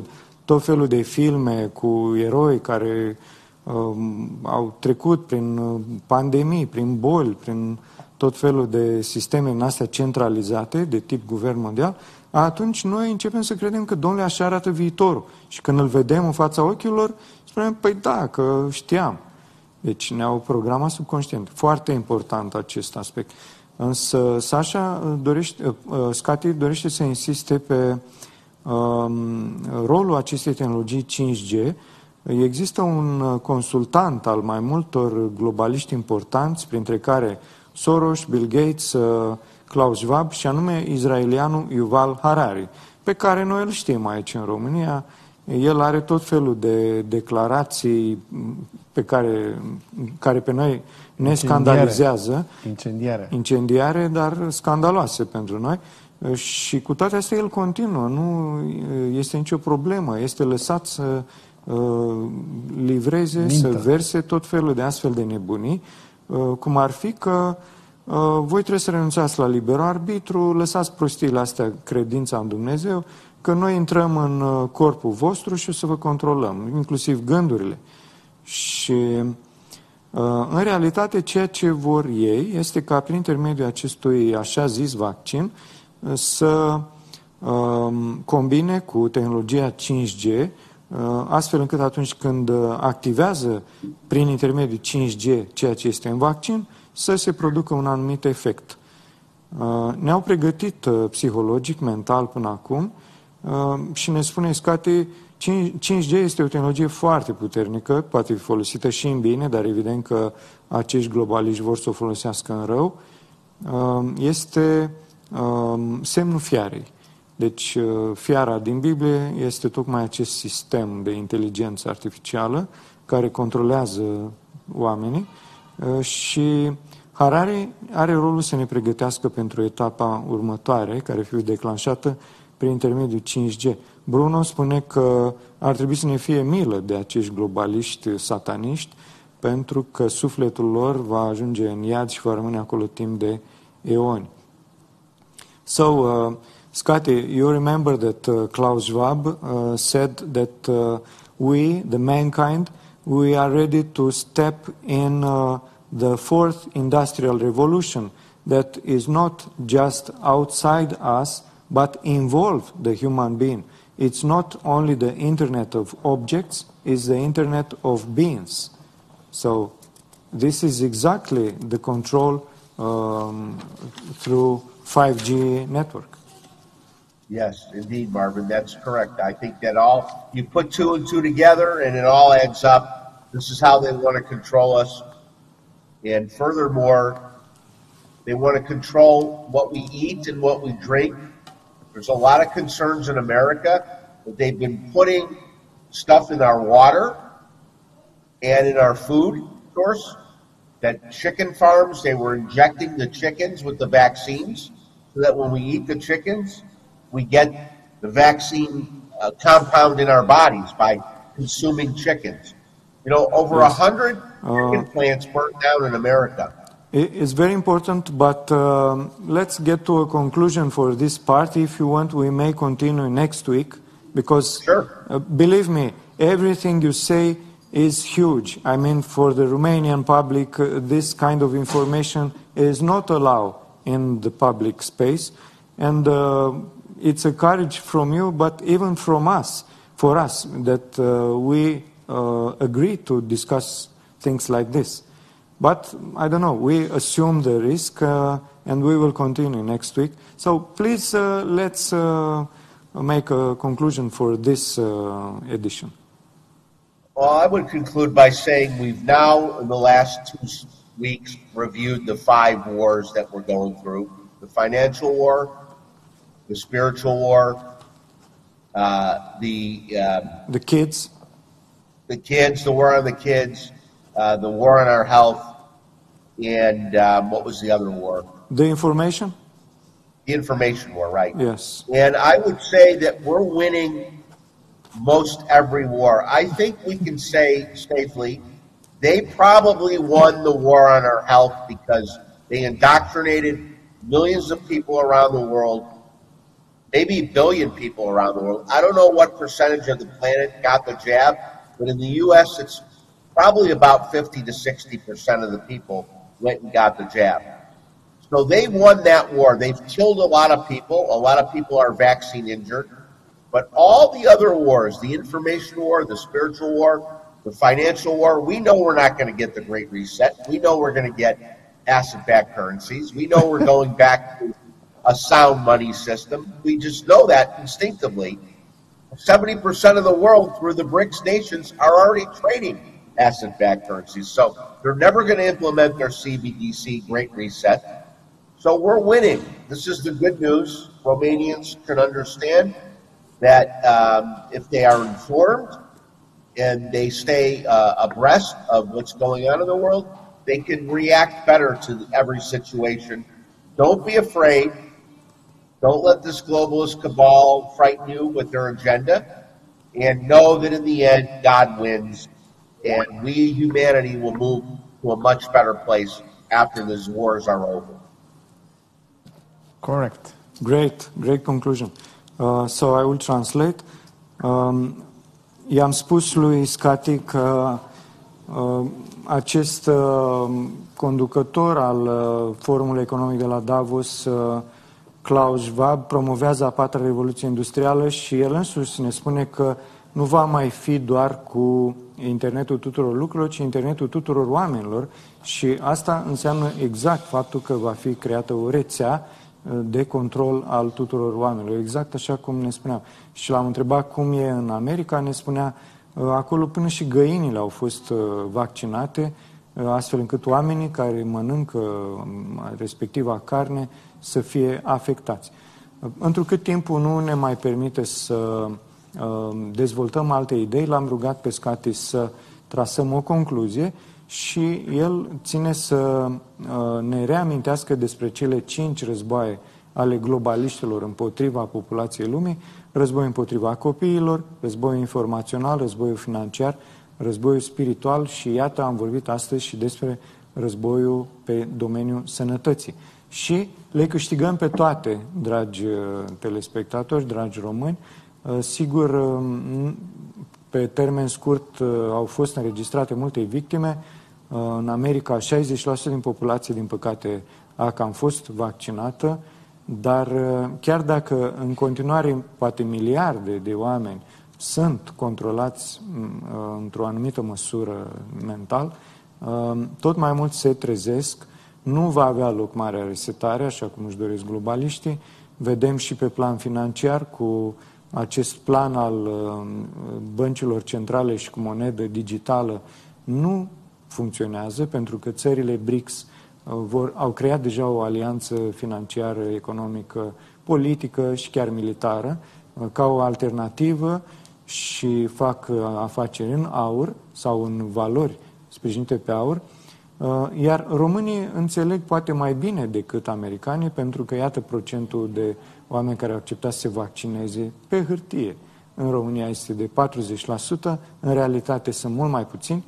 tot felul de filme cu eroi care um, au trecut prin pandemii, prin boli, prin tot felul de sisteme în astea centralizate, de tip guvern mondial, atunci noi începem să credem că, domnule, așa arată viitorul. Și când îl vedem în fața ochilor, spunem, păi da, că știam. Deci ne-au programat subconștient. Foarte important acest aspect. Însă Sasha dorește, Scotty dorește să insiste pe um, rolul acestei tehnologii cinci G. Există un consultant al mai multor globaliști importanți, printre care Soros, Bill Gates, Klaus Schwab, și anume israelianul Yuval Harari, pe care noi îl știm aici în România. El are tot felul de declarații pe care, care pe noi ne incendiare. scandalizează. Incendiare. Incendiare, dar scandaloase pentru noi. Și cu toate astea el continuă. Nu este nicio problemă. Este lăsat să uh, livreze, Mintă. să verse tot felul de astfel de nebunii, uh, cum ar fi că uh, voi trebuie să renunțați la liber arbitru, lăsați prostiile astea, credința în Dumnezeu, că noi intrăm în corpul vostru și o să vă controlăm, inclusiv gândurile. Și în realitate ceea ce vor ei este ca prin intermediul acestui așa zis vaccin să combine cu tehnologia cinci G, astfel încât atunci când activează prin intermediul cinci G ceea ce este în vaccin, să se producă un anumit efect. Ne-au pregătit psihologic, mental până acum, Uh, și ne spune Scotty, cinci G este o tehnologie foarte puternică, poate fi folosită și în bine, dar evident că acești globaliști vor să o folosească în rău. Uh, este uh, semnul fiarei. Deci uh, fiara din Biblie este tocmai acest sistem de inteligență artificială care controlează oamenii uh, și Harari are rolul să ne pregătească pentru etapa următoare, care va fi declanșată prin intermediul cinci G. Bruno spune că ar trebui să ne fie milă de acești globaliști sataniști, pentru că sufletul lor va ajunge în iad și va rămâne acolo timp de eoni. So, uh, Scotty, you remember that uh, Klaus Schwab uh, said that uh, we, the mankind, we are ready to step in uh, the fourth industrial revolution that is not just outside us, but involve the human being. It's not only the internet of objects, it's the internet of beings. So this is exactly the control um, through five G network. Yes, indeed, Marvin, that's correct. I think that all, you put two and two together and it all adds up. This is how they want to control us. And furthermore, they want to control what we eat and what we drink. There's a lot of concerns in America that they've been putting stuff in our water and in our food source, that chicken farms, they were injecting the chickens with the vaccines so that when we eat the chickens, we get the vaccine uh, compound in our bodies by consuming chickens. You know, over a hundred chicken uh, plants burned down in America. It's very important, but uh, let's get to a conclusion for this part. If you want, we may continue next week, because sure. uh, believe me, everything you say is huge. I mean, for the Romanian public, uh, this kind of information is not allowed in the public space, and uh, it's a courage from you, but even from us, for us, that uh, we uh, agree to discuss things like this. But, I don't know, we assume the risk, uh, and we will continue next week. So, please, uh, let's uh, make a conclusion for this uh, edition. Well, I would conclude by saying we've now, in the last two weeks, reviewed the five wars that we're going through. The financial war, the spiritual war, uh, the... Uh, the kids. The kids, the war on the kids, uh, the war on our health, and um, what was the other war? The information? The information war, right. Yes. And I would say that we're winning most every war. I think we can say safely they probably won the war on our health because they indoctrinated millions of people around the world maybe a billion people around the world. I don't know what percentage of the planet got the jab, but in the U S it's probably about fifty to sixty percent of the people went and got the jab. So they won that war. They've killed a lot of people. A lot of people are vaccine injured. But all the other wars, the information war, the spiritual war, the financial war, we know we're not going to get the Great Reset. We know we're going to get asset-backed currencies. We know we're going back to a sound money system. We just know that instinctively. seventy percent of the world through the BRICS nations are already trading asset-backed currencies. So they're never going to implement their C B D C Great Reset. So we're winning. This is the good news. Romanians can understand that um, if they are informed and they stay uh, abreast of what's going on in the world, they can react better to every situation. Don't be afraid. Don't let this globalist cabal frighten you with their agenda. And know that in the end, God wins. And we, humanity, will move to a much better place after these wars are over. Correct. Great, great conclusion. Uh, so I will translate. Um, I-am spus lui Scati că uh, acest uh, conducător al uh, Forumului Economic de la Davos, uh, Klaus Schwab, promovează a patra revoluție industrială și el însuși ne spune că nu va mai fi doar cu internetul tuturor lucrurilor, ci internetul tuturor oamenilor și asta înseamnă exact faptul că va fi creată o rețea de control al tuturor oamenilor, exact așa cum ne spunea. Și l-am întrebat cum e în America, ne spunea acolo până și găinile au fost vaccinate, astfel încât oamenii care mănâncă respectiva carne să fie afectați. Întrucât timpul nu ne mai permite să dezvoltăm alte idei, l-am rugat pe Scati să trasăm o concluzie și el ține să ne reamintească despre cele cinci războaie ale globaliștilor împotriva populației lumii, războiul împotriva copiilor, războiul informațional, războiul financiar, războiul spiritual și iată am vorbit astăzi și despre războiul pe domeniul sănătății. Și le câștigăm pe toate, dragi telespectatori, dragi români. Sigur, pe termen scurt au fost înregistrate multe victime. În America, șaizeci la sută din populație, din păcate, a cam fost vaccinată, dar chiar dacă în continuare poate miliarde de oameni sunt controlați într-o anumită măsură mental, tot mai mult se trezesc, nu va avea loc marea resetare, așa cum își doresc globaliștii. Vedem și pe plan financiar cu acest plan al băncilor centrale și cu monedă digitală nu funcționează, pentru că țările BRICS vor, au creat deja o alianță financiară, economică, politică și chiar militară ca o alternativă și fac afaceri în aur sau în valori sprijinite pe aur, iar românii înțeleg poate mai bine decât americanii, pentru că iată procentul de oameni care au acceptat să se vaccineze pe hârtie. În România este de patruzeci la sută, în realitate sunt mult mai puțini.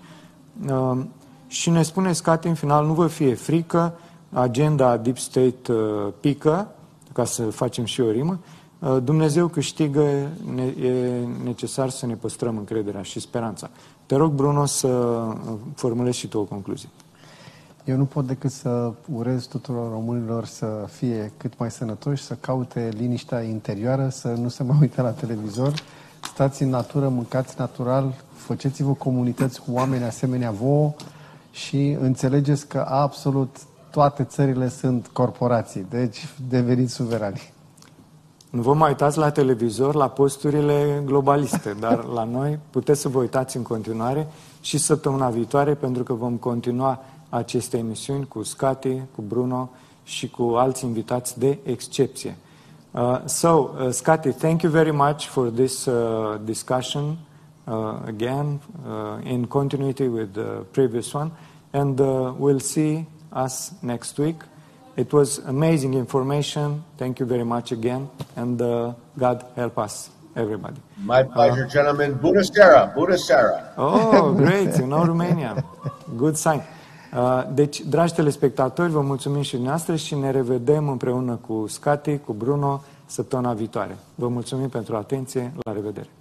Și ne spune Scati în final, nu vă fie frică, agenda Deep State pică, ca să facem și o rimă, Dumnezeu câștigă, e necesar să ne păstrăm încrederea și speranța. Te rog, Bruno, să formulezi și tu o concluzie. Eu nu pot decât să urez tuturor românilor să fie cât mai sănătoși, să caute liniștea interioară, să nu se mai uite la televizor, stați în natură, mâncați natural, faceți-vă comunități cu oameni asemenea vouă și înțelegeți că absolut toate țările sunt corporații, deci deveniți suverani. Nu vă mai uitați la televizor, la posturile globaliste, dar la noi puteți să vă uitați în continuare și săptămâna viitoare, pentru că vom continua aceste emisiuni cu Scati, cu Bruno și cu alți invitați de excepție. Uh, so, uh, Scati, thank you very much for this uh, discussion uh, again uh, in continuity with the previous one, and uh, we'll see us next week. It was amazing information. Thank you very much again, and uh, God help us, everybody. My pleasure, uh, gentlemen. Bună seara, bună seara. Oh, great, you know Romania. Good sign. Deci, dragi telespectatori, vă mulțumim și dumneavoastră și ne revedem împreună cu Scati, cu Bruno, săptămâna viitoare. Vă mulțumim pentru atenție, la revedere!